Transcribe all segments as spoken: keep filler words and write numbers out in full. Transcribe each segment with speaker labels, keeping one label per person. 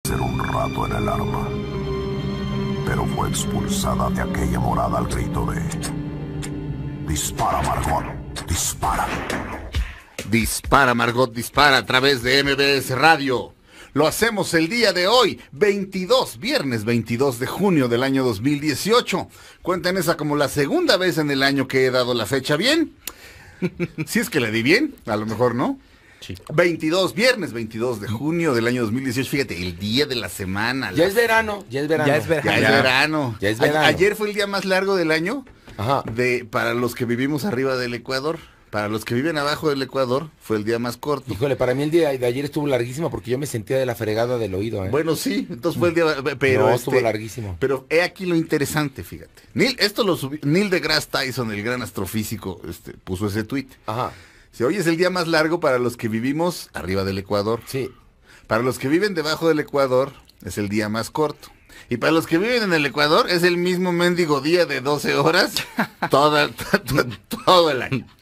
Speaker 1: permanecer un rato en el arma, pero fue expulsada de aquella morada al grito de: dispara, Margot, dispara.
Speaker 2: Dispara, Margot, dispara a través de M B S Radio. Lo hacemos el día de hoy, veintidós, viernes veintidós de junio del año dos mil dieciocho. Cuentan esa como la segunda vez en el año que he dado la fecha bien. Si es que le di bien, a lo mejor no. Sí. veintidós, viernes veintidós de junio del año dos mil dieciocho, fíjate, el día de la semana.
Speaker 3: Ya la... es verano, ya es verano.
Speaker 2: Ya es verano. Ya es verano.
Speaker 3: Ya es verano.
Speaker 2: A ayer fue el día más largo del año.
Speaker 3: Ajá.
Speaker 2: De, para los que vivimos arriba del Ecuador. Para los que viven abajo del Ecuador, fue el día más corto.
Speaker 3: Híjole, para mí el día de ayer estuvo larguísimo porque yo me sentía de la fregada del oído, ¿eh?
Speaker 2: Bueno, sí, entonces fue el día... Pero
Speaker 3: no,
Speaker 2: este,
Speaker 3: estuvo larguísimo.
Speaker 2: Pero he aquí lo interesante, fíjate. Neil, esto lo subió, Neil deGrasse Tyson, el gran astrofísico, este, puso ese tuit.
Speaker 3: Ajá.
Speaker 2: Si hoy es el día más largo para los que vivimos arriba del Ecuador.
Speaker 3: Sí.
Speaker 2: Para los que viven debajo del Ecuador, es el día más corto. Y para los que viven en el Ecuador, es el mismo mendigo día de doce horas, toda, todo, todo el año.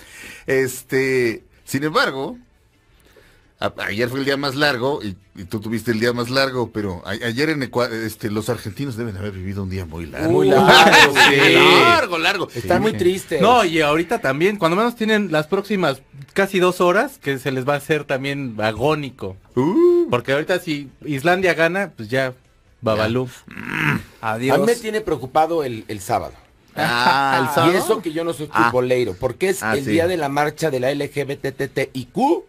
Speaker 2: Este, sin embargo, a, ayer fue el día más largo y, y tú tuviste el día más largo, pero a, ayer en Ecuador, este, los argentinos deben haber vivido un día muy largo.
Speaker 3: Muy largo,
Speaker 2: sí. Largo, largo.
Speaker 3: Están
Speaker 2: sí.
Speaker 3: muy tristes.
Speaker 4: No, y ahorita también, cuando menos tienen las próximas casi dos horas, que se les va a hacer también agónico.
Speaker 2: Uh.
Speaker 4: Porque ahorita si Islandia gana, pues ya, babalú.
Speaker 2: Mm.
Speaker 4: Adiós.
Speaker 3: A mí me tiene preocupado el, el sábado.
Speaker 2: Ah, ¿el sábado?
Speaker 3: Y eso que yo no soy
Speaker 2: Ah.
Speaker 3: futbolero, porque es
Speaker 2: Ah,
Speaker 3: el
Speaker 2: sí.
Speaker 3: día de la marcha de la L G B T T I Q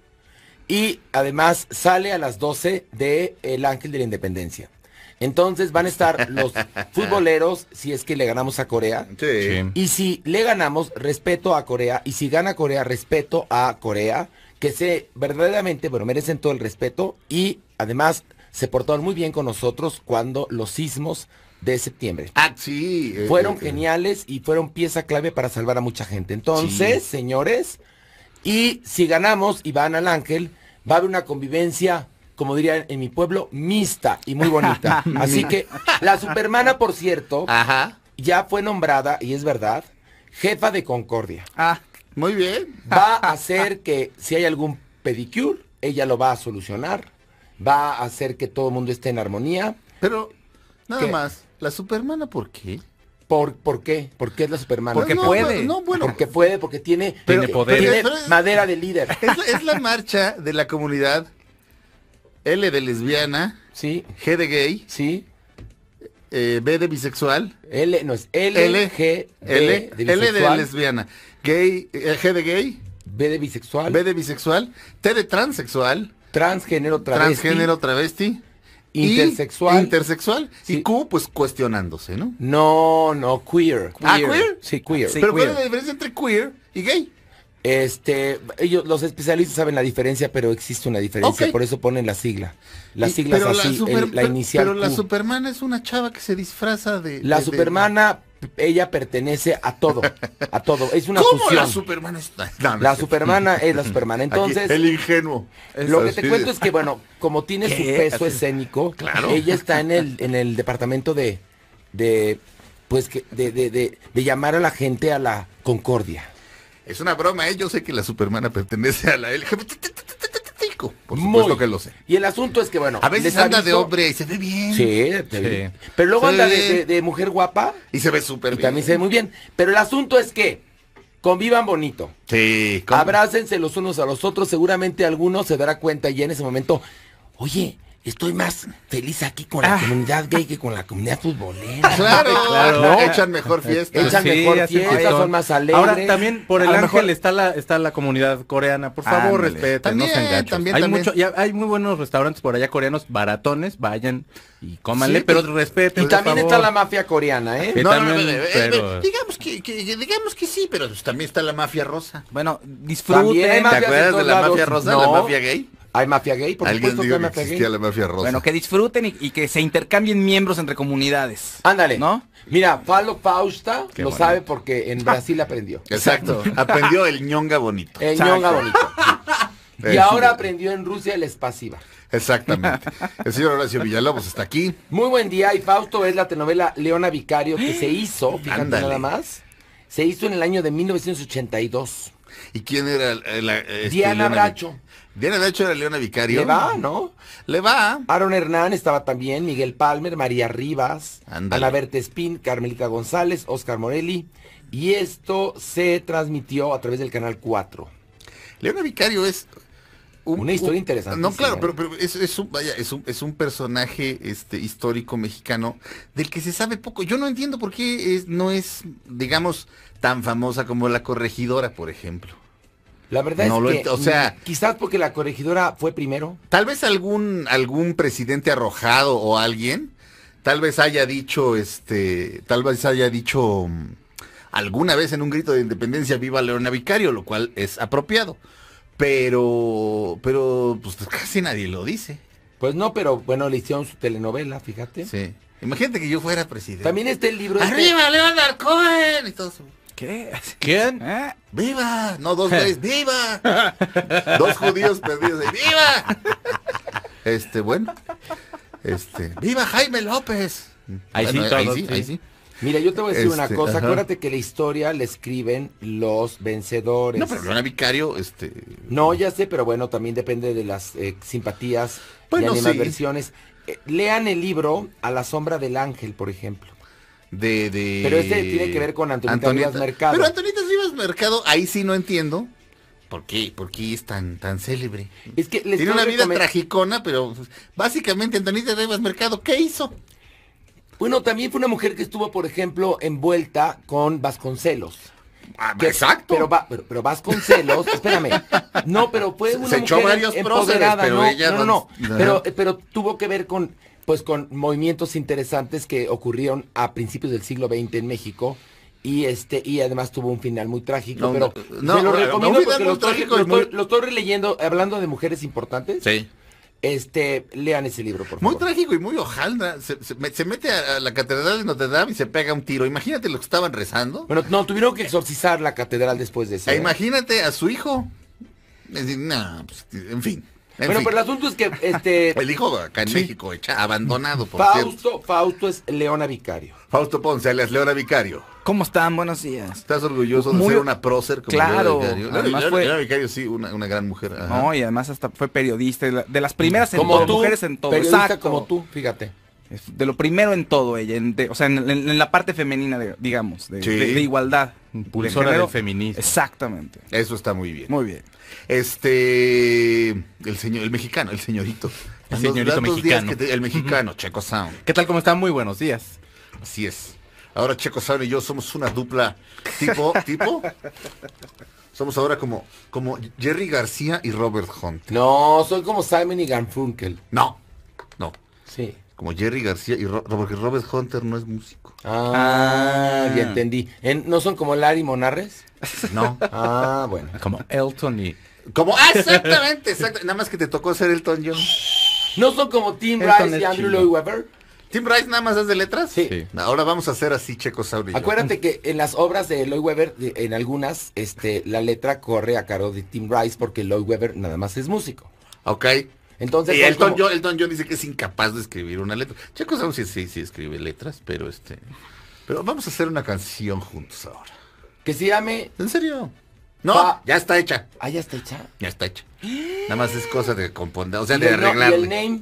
Speaker 3: y además sale a las doce de El Ángel de la Independencia. Entonces van a estar los futboleros si es que le ganamos a Corea.
Speaker 2: Sí.
Speaker 4: Sí.
Speaker 3: Y si le ganamos, respeto a Corea. Y si gana Corea, respeto a Corea. Que se verdaderamente, bueno, merecen todo el respeto. Y además se portaron muy bien con nosotros cuando los sismos de septiembre.
Speaker 2: Ah, sí. eh,
Speaker 3: Fueron
Speaker 2: eh,
Speaker 3: geniales y fueron pieza clave para salvar a mucha gente. Entonces, sí. señores, y si ganamos y van al Ángel, va a haber una convivencia, como dirían en mi pueblo, mixta y muy bonita. Así que la Supermana, por cierto,
Speaker 2: Ajá.
Speaker 3: ya fue nombrada, y es verdad, jefa de Concordia.
Speaker 2: Ah, muy bien.
Speaker 3: Va a hacer que si hay algún pedicure, ella lo va a solucionar. Va a hacer que todo el mundo esté en armonía.
Speaker 2: Pero, nada
Speaker 3: ¿Qué?
Speaker 2: más, ¿la Supermana por qué?
Speaker 3: ¿Por, ¿Por qué? ¿Por qué es la Supermana?
Speaker 4: Porque
Speaker 2: no,
Speaker 4: puede.
Speaker 2: No, bueno.
Speaker 3: Porque puede, porque tiene,
Speaker 4: Tiene
Speaker 3: tiene
Speaker 4: poder.
Speaker 3: tiene
Speaker 2: Pero es-
Speaker 3: madera de líder.
Speaker 2: Es la, es la marcha de la comunidad L de lesbiana,
Speaker 3: Sí,
Speaker 2: G de gay,
Speaker 3: sí.
Speaker 2: eh, B de bisexual,
Speaker 3: L, no es L,
Speaker 2: L,
Speaker 3: G,
Speaker 2: L,
Speaker 3: B de
Speaker 2: L de
Speaker 3: bisexual,
Speaker 2: lesbiana, gay, eh, G de gay,
Speaker 3: B de bisexual,
Speaker 2: B de bisexual, T de transexual,
Speaker 3: transgénero, travesti,
Speaker 2: transgénero, travesti, y
Speaker 3: intersexual.
Speaker 2: intersexual,
Speaker 3: Sí.
Speaker 2: y Q, pues cuestionándose, ¿no?
Speaker 3: No, no, queer.
Speaker 2: Ah, ¿queer?
Speaker 3: Sí, queer.
Speaker 4: Sí.
Speaker 2: Pero ¿cuál
Speaker 4: queer.
Speaker 2: es la diferencia entre queer y gay?
Speaker 3: Este, ellos, los especialistas saben la diferencia, pero existe una diferencia,
Speaker 2: Ok.
Speaker 3: por eso ponen la sigla. Las
Speaker 2: Y-
Speaker 3: siglas
Speaker 2: pero
Speaker 3: así,
Speaker 2: super-
Speaker 3: el- la
Speaker 2: pero-
Speaker 3: inicial
Speaker 2: Pero la
Speaker 3: Q.
Speaker 2: Supermana es una chava que se disfraza de...
Speaker 3: La
Speaker 2: de- de-
Speaker 3: Supermana, ella pertenece a todo, a todo. Es una
Speaker 2: ¿Cómo
Speaker 3: fusión.
Speaker 2: la Supermana está? No, no
Speaker 3: La
Speaker 2: es cierto.
Speaker 3: Supermana es la Supermana.
Speaker 2: Aquí,
Speaker 3: Entonces,
Speaker 2: el ingenuo.
Speaker 3: lo que te
Speaker 2: Así
Speaker 3: cuento
Speaker 2: de-
Speaker 3: es que, bueno, como tiene su
Speaker 4: ¿Qué?
Speaker 3: peso
Speaker 4: Así-
Speaker 3: escénico,
Speaker 2: Claro.
Speaker 3: ella está en el, en el departamento de, de, pues, que, de, de, de, de llamar a la gente a la concordia.
Speaker 2: Es una broma, ¿eh? Yo sé que la Supermana pertenece a la L G B T. Por
Speaker 3: Muy.
Speaker 2: supuesto que lo sé.
Speaker 3: Y el asunto es que, bueno,
Speaker 2: A veces
Speaker 3: les
Speaker 2: anda de
Speaker 3: aviso-
Speaker 2: hombre y se ve bien.
Speaker 3: Sí, te-
Speaker 4: Sí.
Speaker 3: pero luego
Speaker 2: Se
Speaker 3: anda
Speaker 2: ve
Speaker 3: de,
Speaker 2: bien.
Speaker 3: de- de mujer guapa
Speaker 2: Y se ve súper
Speaker 3: y
Speaker 2: bien.
Speaker 3: también se ve muy bien. Pero el asunto es que convivan bonito.
Speaker 2: Sí. ¿cómo?
Speaker 3: Abrácense los unos a los otros. Seguramente alguno se dará cuenta ya en ese momento. Oye, estoy más feliz aquí con la
Speaker 4: Ah.
Speaker 3: comunidad gay que con la comunidad futbolera.
Speaker 2: Claro,
Speaker 4: Claro.
Speaker 2: ¿no? Echan mejor fiesta.
Speaker 3: Echan
Speaker 4: Sí,
Speaker 3: mejor
Speaker 4: hacen
Speaker 3: fiesta,
Speaker 4: fiestón.
Speaker 3: son más alegres.
Speaker 4: Ahora también por el
Speaker 3: A lo
Speaker 4: Ángel
Speaker 3: mejor-
Speaker 4: está la está la comunidad coreana. Por favor,
Speaker 2: Ándale.
Speaker 4: respeten,
Speaker 2: También,
Speaker 4: no sean gachos.
Speaker 2: también,
Speaker 4: hay
Speaker 2: también.
Speaker 4: mucho, ya hay muy buenos restaurantes por allá coreanos baratones, vayan y cómanle,
Speaker 2: Sí,
Speaker 4: pero
Speaker 2: pues,
Speaker 4: respeten.
Speaker 3: Y
Speaker 4: por
Speaker 3: también
Speaker 4: favor.
Speaker 3: está la mafia coreana, ¿eh?
Speaker 4: Sí,
Speaker 2: No, no, no,
Speaker 4: también,
Speaker 2: eh, eh,
Speaker 4: pero-
Speaker 2: digamos que, que- que- digamos que sí, pero pues también está la mafia rosa.
Speaker 4: Bueno, disfruten.
Speaker 3: También hay
Speaker 2: ¿Te
Speaker 3: mafias
Speaker 2: acuerdas
Speaker 3: en
Speaker 2: de
Speaker 3: todos
Speaker 2: la
Speaker 3: lados.
Speaker 2: mafia rosa,
Speaker 3: No.
Speaker 2: la mafia gay?
Speaker 3: Hay mafia gay, por
Speaker 2: Alguien
Speaker 3: supuesto que
Speaker 2: dijo
Speaker 3: hay
Speaker 2: que
Speaker 3: mafia
Speaker 2: existía
Speaker 3: gay.
Speaker 2: la mafia rosa.
Speaker 5: Bueno, que disfruten y, y que se intercambien miembros entre comunidades.
Speaker 3: Ándale.
Speaker 5: ¿No?
Speaker 3: Mira, Falo Fausta
Speaker 4: Qué
Speaker 3: lo
Speaker 4: bonito.
Speaker 3: sabe porque en Brasil aprendió.
Speaker 2: Exacto. Aprendió el ñonga bonito.
Speaker 3: El
Speaker 5: Exacto.
Speaker 3: ñonga bonito. sí. Y
Speaker 2: Eh,
Speaker 3: ahora
Speaker 2: sí.
Speaker 3: aprendió en Rusia el espasiva.
Speaker 2: Exactamente. El señor Horacio Villalobos está aquí.
Speaker 3: Muy buen día, y Fausto es la telenovela Leona Vicario que se hizo, fíjate
Speaker 2: Ándale.
Speaker 3: nada más, se hizo en el año de mil novecientos ochenta y dos.
Speaker 2: ¿Y quién era la, este,
Speaker 3: Diana
Speaker 2: Leona
Speaker 3: Bracho.
Speaker 2: Vic- Diana Bracho era Leona Vicario.
Speaker 3: Le va, ¿no?
Speaker 2: Le va.
Speaker 3: Aaron Hernán estaba también, Miguel Palmer, María Rivas,
Speaker 2: Ándale.
Speaker 3: Ana Berta Espín, Carmelita González, Oscar Morelli. Y esto se transmitió a través del Canal cuatro.
Speaker 2: Leona Vicario es... un-
Speaker 3: Una historia
Speaker 2: un-
Speaker 3: interesantísima,
Speaker 2: No, claro,
Speaker 3: ¿eh?
Speaker 2: pero, pero es, es un, vaya, es un, es un personaje este, histórico mexicano del que se sabe poco. Yo no entiendo por qué es, no es, digamos, tan famosa como La Corregidora, por ejemplo.
Speaker 3: La verdad
Speaker 2: No lo
Speaker 3: es que,
Speaker 2: ent- o sea-
Speaker 3: mm, quizás porque la corregidora fue primero.
Speaker 2: Tal vez algún, algún presidente arrojado o alguien, tal vez haya dicho, este, tal vez haya dicho mm, alguna vez en un grito de independencia viva Leona Vicario, lo cual es apropiado. Pero, pero, pues casi nadie lo dice.
Speaker 3: Pues no, pero bueno, le hicieron su telenovela, fíjate.
Speaker 2: Sí. Imagínate que yo fuera presidente.
Speaker 3: También está el libro este-
Speaker 2: ¡Arriba, Leonard Cohen! Y todo eso.
Speaker 5: ¿Qué?
Speaker 4: ¿Quién?
Speaker 5: ¿Eh?
Speaker 2: ¡Viva! No, dos veces, ¡viva! Dos judíos perdidos. de, ¡Viva! Este, bueno. Este, ¡viva Jaime López!
Speaker 4: Ahí sí,
Speaker 2: ahí
Speaker 4: todos,
Speaker 2: sí,
Speaker 4: sí.
Speaker 2: ahí sí.
Speaker 3: Mira, yo te voy a decir una
Speaker 2: Este,
Speaker 3: cosa.
Speaker 2: ajá.
Speaker 3: Acuérdate que la historia la escriben los vencedores.
Speaker 2: No, pero Leona Vicario, este...
Speaker 3: No, ya sé, pero bueno, también depende de las eh, simpatías
Speaker 2: Bueno,
Speaker 3: y
Speaker 2: sí.
Speaker 3: animadversiones. Eh, lean el libro A la sombra del ángel, por ejemplo.
Speaker 2: De, de...
Speaker 3: Pero este tiene que ver con Antonieta Rivas Mercado.
Speaker 2: Pero Antonieta Rivas Mercado, ahí sí no entiendo. ¿Por qué? ¿Por qué es tan, tan célebre?
Speaker 3: Es que les
Speaker 2: Tiene
Speaker 3: estoy
Speaker 2: una vida
Speaker 3: recomen-
Speaker 2: tragicona, pero pues, básicamente Antonieta Rivas Mercado, ¿qué hizo?
Speaker 3: Bueno, también fue una mujer que estuvo, por ejemplo, envuelta con Vasconcelos.
Speaker 2: Ah,
Speaker 3: Que-
Speaker 2: exacto.
Speaker 3: Pero, va- pero, pero Vasconcelos, espérame. No, pero fue
Speaker 2: Se-
Speaker 3: una
Speaker 2: se echó
Speaker 3: mujer
Speaker 2: varios
Speaker 3: empoderada,
Speaker 2: próceres, pero
Speaker 3: no,
Speaker 2: ella
Speaker 3: no, no,
Speaker 2: no-
Speaker 3: no.
Speaker 2: Ajá.
Speaker 3: Pero, pero tuvo que ver con, pues, con movimientos interesantes que ocurrieron a principios del siglo veinte en México. Y este, y además tuvo un final muy trágico.
Speaker 2: No,
Speaker 3: pero
Speaker 2: no,
Speaker 3: se lo
Speaker 2: no,
Speaker 3: recomiendo
Speaker 2: un final
Speaker 3: porque
Speaker 2: muy
Speaker 3: lo estoy,
Speaker 2: trágico
Speaker 3: lo
Speaker 2: y muy-
Speaker 3: estoy- lo estoy releyendo, hablando de mujeres importantes.
Speaker 2: Sí.
Speaker 3: Este, lean ese libro, por
Speaker 2: Muy
Speaker 3: favor.
Speaker 2: trágico y muy hojaldra. Se, se me- se mete a, a la catedral de Notre Dame y se pega un tiro. Imagínate lo que estaban rezando.
Speaker 3: Bueno, no, tuvieron que exorcizar la catedral después de eso.
Speaker 2: E
Speaker 3: ¿eh?
Speaker 2: imagínate a su hijo. Es decir, nah, pues, en fin. En
Speaker 3: Bueno,
Speaker 2: fin.
Speaker 3: pero el asunto es que este
Speaker 2: El hijo acá en
Speaker 3: Sí.
Speaker 2: México, echa, abandonado, por cierto.
Speaker 3: Fausto, Fausto es Leona Vicario.
Speaker 2: Fausto Ponce, alias Leona Vicario.
Speaker 5: ¿Cómo están? Buenos días.
Speaker 2: ¿Estás orgulloso de
Speaker 5: Muy-
Speaker 2: ser una prócer como
Speaker 5: Claro,
Speaker 2: Leona Vicario?
Speaker 5: además
Speaker 2: Leona,
Speaker 5: fue-
Speaker 2: Leona Vicario, sí, una, una gran mujer. ajá.
Speaker 5: No, y además hasta fue periodista, de la- de las primeras en
Speaker 3: Como
Speaker 5: todo,
Speaker 3: tú,
Speaker 5: mujeres en todo.
Speaker 3: periodista
Speaker 5: Exacto.
Speaker 3: como tú, fíjate.
Speaker 5: Es de lo primero en todo ella, en- de- o sea, en, en- en la parte femenina, de- digamos, de,
Speaker 2: Sí.
Speaker 5: de- de igualdad.
Speaker 4: Impulsora
Speaker 5: De género.
Speaker 4: del feminismo.
Speaker 5: Exactamente.
Speaker 2: Eso está muy bien.
Speaker 5: Muy bien.
Speaker 2: Este, el señor, el mexicano, el señorito.
Speaker 4: El
Speaker 2: Los
Speaker 4: señorito
Speaker 2: tantos días
Speaker 4: mexicano.
Speaker 2: que te- el mexicano, Checo Sound.
Speaker 4: ¿Qué tal? ¿Cómo están? Muy buenos días.
Speaker 2: Así es. Ahora Checo Sound y yo somos una dupla tipo, tipo. Somos ahora como, como Jerry García y Robert Hunt.
Speaker 3: No, soy como Simon y Garfunkel.
Speaker 2: No, no.
Speaker 3: Sí.
Speaker 2: Como Jerry García y Ro- porque Robert Hunter no es músico.
Speaker 3: Ah,
Speaker 5: Ah.
Speaker 3: ya entendí. En- ¿No son como Larry Monarres?
Speaker 2: No.
Speaker 3: Ah, bueno.
Speaker 4: Como Elton y...
Speaker 2: Como, ah, exactamente, exacto. Nada más que te tocó ser Elton John.
Speaker 3: ¿No son como Tim
Speaker 4: Elton
Speaker 3: Rice y
Speaker 4: es
Speaker 3: Andrew
Speaker 4: chido.
Speaker 3: Lloyd Webber?
Speaker 2: Tim Rice nada más es de letras.
Speaker 3: Sí.
Speaker 4: Sí.
Speaker 2: Ahora vamos a hacer así, Checo Sound y yo.
Speaker 3: Acuérdate que en las obras de Lloyd Webber, de- en algunas, este, la letra corre a cargo de Tim Rice porque Lloyd Webber nada más es músico.
Speaker 2: Ok.
Speaker 3: Entonces,
Speaker 2: Y
Speaker 3: son
Speaker 2: Elton,
Speaker 3: como-
Speaker 2: John, Elton John dice que es incapaz de escribir una letra. Checo Sound sí, sí, sí escribe letras, pero este... Pero vamos a hacer una canción juntos ahora.
Speaker 3: que se llame...
Speaker 2: ¿En serio? No,
Speaker 3: Pa-
Speaker 2: ya está hecha.
Speaker 3: Ah, ya está hecha.
Speaker 2: Ya está hecha. Nada más es cosa de componer, o sea,
Speaker 3: ¿Y
Speaker 2: de
Speaker 3: el, no- y
Speaker 2: arreglarle.
Speaker 3: el name?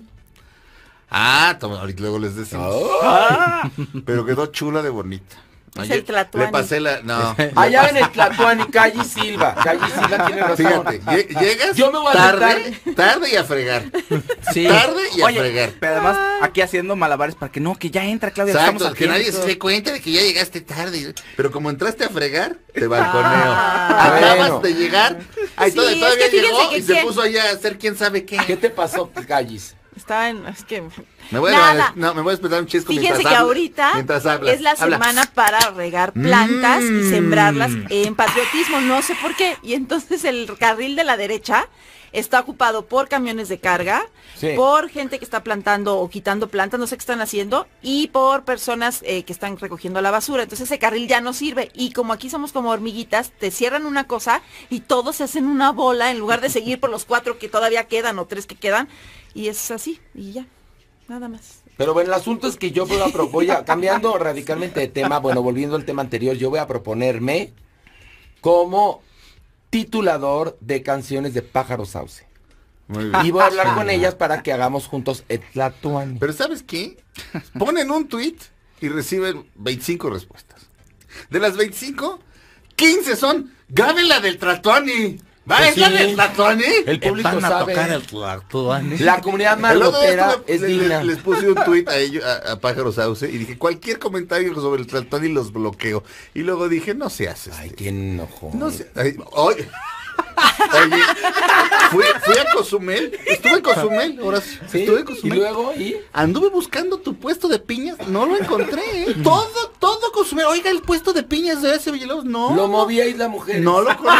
Speaker 2: Ah, toma, ahorita luego les decimos.
Speaker 3: Oh.
Speaker 2: Pero quedó chula de bonita.
Speaker 6: Es
Speaker 2: Ayer
Speaker 6: el Tlatuani.
Speaker 2: Le pasé la... No.
Speaker 3: Allá en el Tlatuani, Calle Silva. Calle Silva tiene razón.
Speaker 2: Fíjate, lle- llegas
Speaker 3: Yo me voy a
Speaker 2: tarde, tarde y a fregar.
Speaker 5: Sí.
Speaker 2: Tarde y a
Speaker 5: Oye,
Speaker 2: fregar.
Speaker 5: pero además aquí haciendo malabares para que no, que ya entra Claudia.
Speaker 2: Exacto,
Speaker 5: estamos
Speaker 2: que
Speaker 5: aquí,
Speaker 2: nadie
Speaker 5: todo.
Speaker 2: se dé cuenta de que ya llegaste tarde. Pero como entraste a fregar, te balconeo.
Speaker 6: Ah.
Speaker 2: Acabas
Speaker 3: Bueno.
Speaker 2: de llegar. Ahí
Speaker 6: Sí,
Speaker 2: todavía,
Speaker 6: es
Speaker 2: todavía
Speaker 6: que fíjense
Speaker 2: llegó
Speaker 6: que
Speaker 2: y se
Speaker 6: quién-
Speaker 2: puso allá a hacer quién sabe qué.
Speaker 3: ¿Qué te pasó, Callis?
Speaker 6: Estaba en, es que
Speaker 2: Me voy,
Speaker 6: nada.
Speaker 2: a, no, me voy a esperar un chisco
Speaker 6: Fíjense
Speaker 2: mientras
Speaker 6: que
Speaker 2: habla-
Speaker 6: ahorita
Speaker 2: mientras hablas.
Speaker 6: es la
Speaker 2: Habla.
Speaker 6: semana para regar plantas
Speaker 2: Mm.
Speaker 6: y sembrarlas en patriotismo, no sé por qué. Y entonces el carril de la derecha está ocupado por camiones de carga,
Speaker 3: Sí.
Speaker 6: por gente que está plantando o quitando plantas, no sé qué están haciendo, y por personas eh, que están recogiendo la basura. Entonces ese carril ya no sirve. Y como aquí somos como hormiguitas, te cierran una cosa y todos se hacen una bola en lugar de seguir por los cuatro que todavía quedan o tres que quedan. Y es así, y ya, nada más.
Speaker 3: Pero bueno, el asunto es que yo voy a, pro- voy a cambiando radicalmente de tema, bueno, volviendo al tema anterior, yo voy a proponerme como titulador de canciones de Pájaro Sauce.
Speaker 2: Muy bien.
Speaker 3: Y voy a hablar con ellas para que hagamos juntos Etlatuani.
Speaker 2: Pero ¿sabes qué? Ponen un tweet y reciben veinticinco respuestas. De las veinticinco, quince son, grábenla del Tlatuani. ¿Va?
Speaker 3: Pues
Speaker 2: ¿Es la
Speaker 3: sí.
Speaker 2: del Tlatuani?
Speaker 3: El público
Speaker 4: Van a
Speaker 3: sabe.
Speaker 4: tocar el Tlatuani.
Speaker 3: La comunidad
Speaker 2: El otro día
Speaker 3: margotera
Speaker 2: estuve-
Speaker 3: es
Speaker 2: le-
Speaker 3: digna.
Speaker 2: le- Les puse un tweet a ellos, a, a Pájaro Sauce, y dije, cualquier comentario sobre el Tlatuani los bloqueo. Y luego dije, no se hace.
Speaker 3: Ay, qué enojo.
Speaker 2: No sé. ay, oye, oye, fui, fui a Cozumel, estuve en Cozumel, ahora sí,
Speaker 3: ¿Sí?
Speaker 2: estuve en
Speaker 3: Y
Speaker 2: Cozumel.
Speaker 3: luego, ¿y?
Speaker 2: Anduve buscando tu puesto de piñas, no lo encontré. ¿eh? Todo, todo Cozumel. Oiga, el puesto de piñas de ese Villalobos, no.
Speaker 3: Lo movía Isla Mujeres.
Speaker 2: No lo conocen.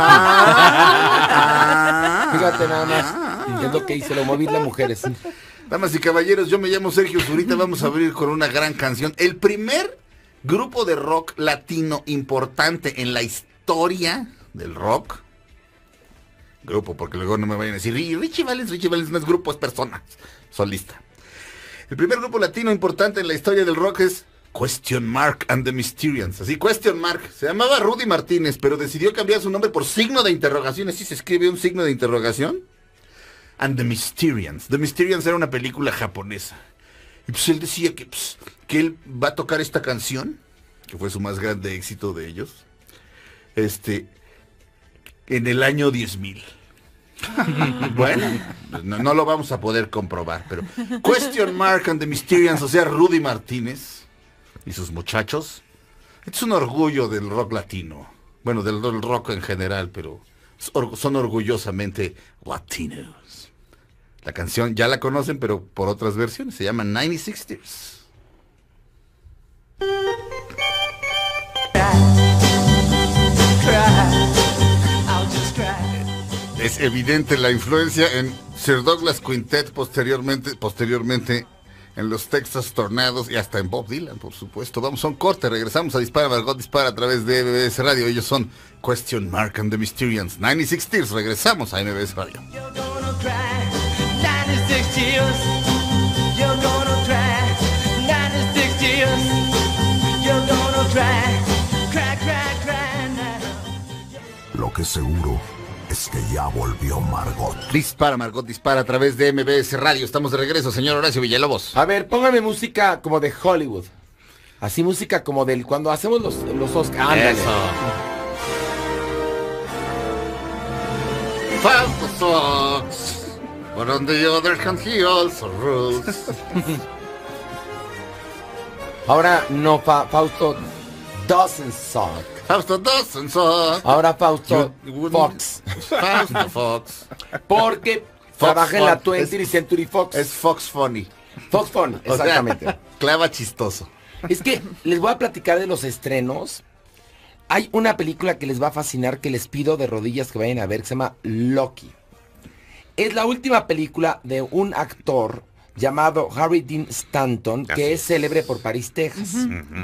Speaker 2: Ah,
Speaker 3: Fíjate nada más. Es lo que hice, lo moví Isla Mujeres.
Speaker 2: Damas y caballeros, yo me llamo Sergio Zurita, vamos a abrir con una gran canción. El primer grupo de rock latino importante en la historia del rock. Grupo, porque luego no me vayan a decir, "Ri- Richie Valens, Richie Valens no es grupo, es persona, solista". El primer grupo latino importante en la historia del rock es Question Mark and the Mysterians. Así, Question Mark. Se llamaba Rudy Martínez, pero decidió cambiar su nombre por signo de interrogación. Así se escribe un signo de interrogación. And the Mysterians. The Mysterians era una película japonesa. Y pues él decía que, pues, que él va a tocar esta canción, que fue su más grande éxito de ellos, este, en el año diez mil. Bueno, no, no lo vamos a poder comprobar, pero Question Mark and the Mysterians, o sea, Rudy Martínez y sus muchachos, es un orgullo del rock latino. Bueno, del, del rock en general, pero son orgullosamente latinos. La canción ya la conocen, pero por otras versiones. Se llama noventa sixties. Es evidente la influencia en Sir Douglas Quintet, posteriormente, posteriormente en los Texas Tornados y hasta en Bob Dylan, por supuesto. Vamos a un corte, regresamos a Dispara Margot Dispara a través de M B S Radio. Ellos son Question Mark and the Mysterians. noventa sixties, regresamos a M B S Radio.
Speaker 1: Lo que seguro es que ya volvió Margot.
Speaker 2: Dispara Margot Dispara a través de M B S Radio. Estamos de regreso, señor Horacio Villalobos.
Speaker 3: A ver, póngame música como de Hollywood. Así música como del cuando hacemos los, los Oscars. Ándale.
Speaker 2: Fausto sucks, but on the other hand he also rules.
Speaker 3: Ahora no, Fa- Fausto doesn't suck.
Speaker 2: Fausto doesn't suck.
Speaker 3: Ahora Fausto
Speaker 2: You wouldn't-
Speaker 3: Fox.
Speaker 2: Fausto Fox.
Speaker 3: Porque
Speaker 2: Fox
Speaker 3: trabaja en la
Speaker 2: Fun.
Speaker 3: twentieth
Speaker 2: Es-
Speaker 3: Century Fox.
Speaker 2: Es Fox Funny.
Speaker 3: Fox Fun,
Speaker 2: O sea,
Speaker 3: exactamente.
Speaker 2: clava chistoso.
Speaker 3: Es que les voy a platicar de los estrenos. Hay una película que les va a fascinar, que les pido de rodillas que vayan a ver, que se llama Loki. Es la última película de un actor llamado Harry Dean Stanton, que es célebre por París, Texas.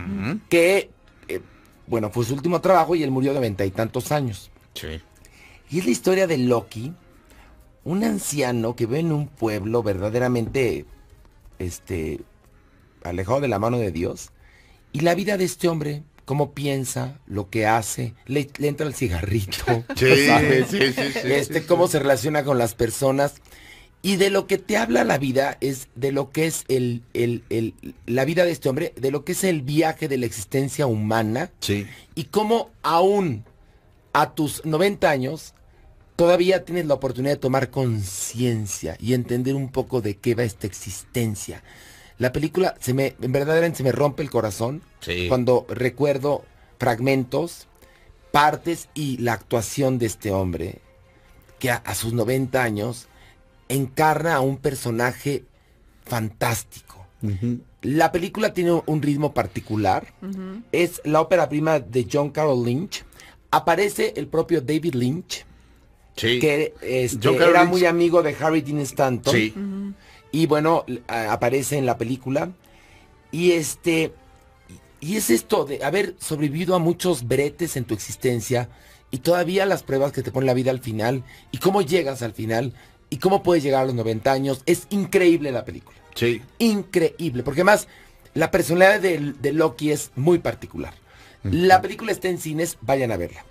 Speaker 3: Que, eh, bueno, fue su último trabajo y él murió de noventa y tantos años.
Speaker 2: Sí.
Speaker 3: Y es la historia de Loki, un anciano que vive en un pueblo verdaderamente, este, alejado de la mano de Dios. Y la vida de este hombre, cómo piensa, lo que hace, le, le entra el cigarrito,
Speaker 2: Sí,
Speaker 3: ¿sabes?
Speaker 2: sí, sí, sí,
Speaker 3: este,
Speaker 2: sí,
Speaker 3: cómo
Speaker 2: sí.
Speaker 3: se relaciona con las personas. Y de lo que te habla la vida es de lo que es el, el, el, la vida de este hombre, de lo que es el viaje de la existencia humana.
Speaker 2: Sí.
Speaker 3: Y cómo aún a tus noventa años todavía tienes la oportunidad de tomar conciencia y entender un poco de qué va esta existencia. La película se me, en verdaderamente se me rompe el corazón
Speaker 2: Sí.
Speaker 3: cuando recuerdo fragmentos, partes y la actuación de este hombre que a, a sus noventa años encarna a un personaje fantástico. La película tiene un ritmo particular. Es la ópera prima de John Carroll Lynch. Aparece el propio David Lynch,
Speaker 2: Sí.
Speaker 3: que este,
Speaker 2: John Carroll
Speaker 3: era
Speaker 2: Lynch.
Speaker 3: muy amigo de Harry Dean Stanton.
Speaker 2: Sí.
Speaker 3: Y bueno, a- aparece en la película. Y este. Y es esto de haber sobrevivido a muchos bretes en tu existencia. Y todavía las pruebas que te pone la vida al final. Y cómo llegas al final. Y cómo puedes llegar a los noventa años. Es increíble la película.
Speaker 2: Sí.
Speaker 3: Increíble. Porque además, la personalidad de, de Loki es muy particular. La película está en cines, vayan a verla.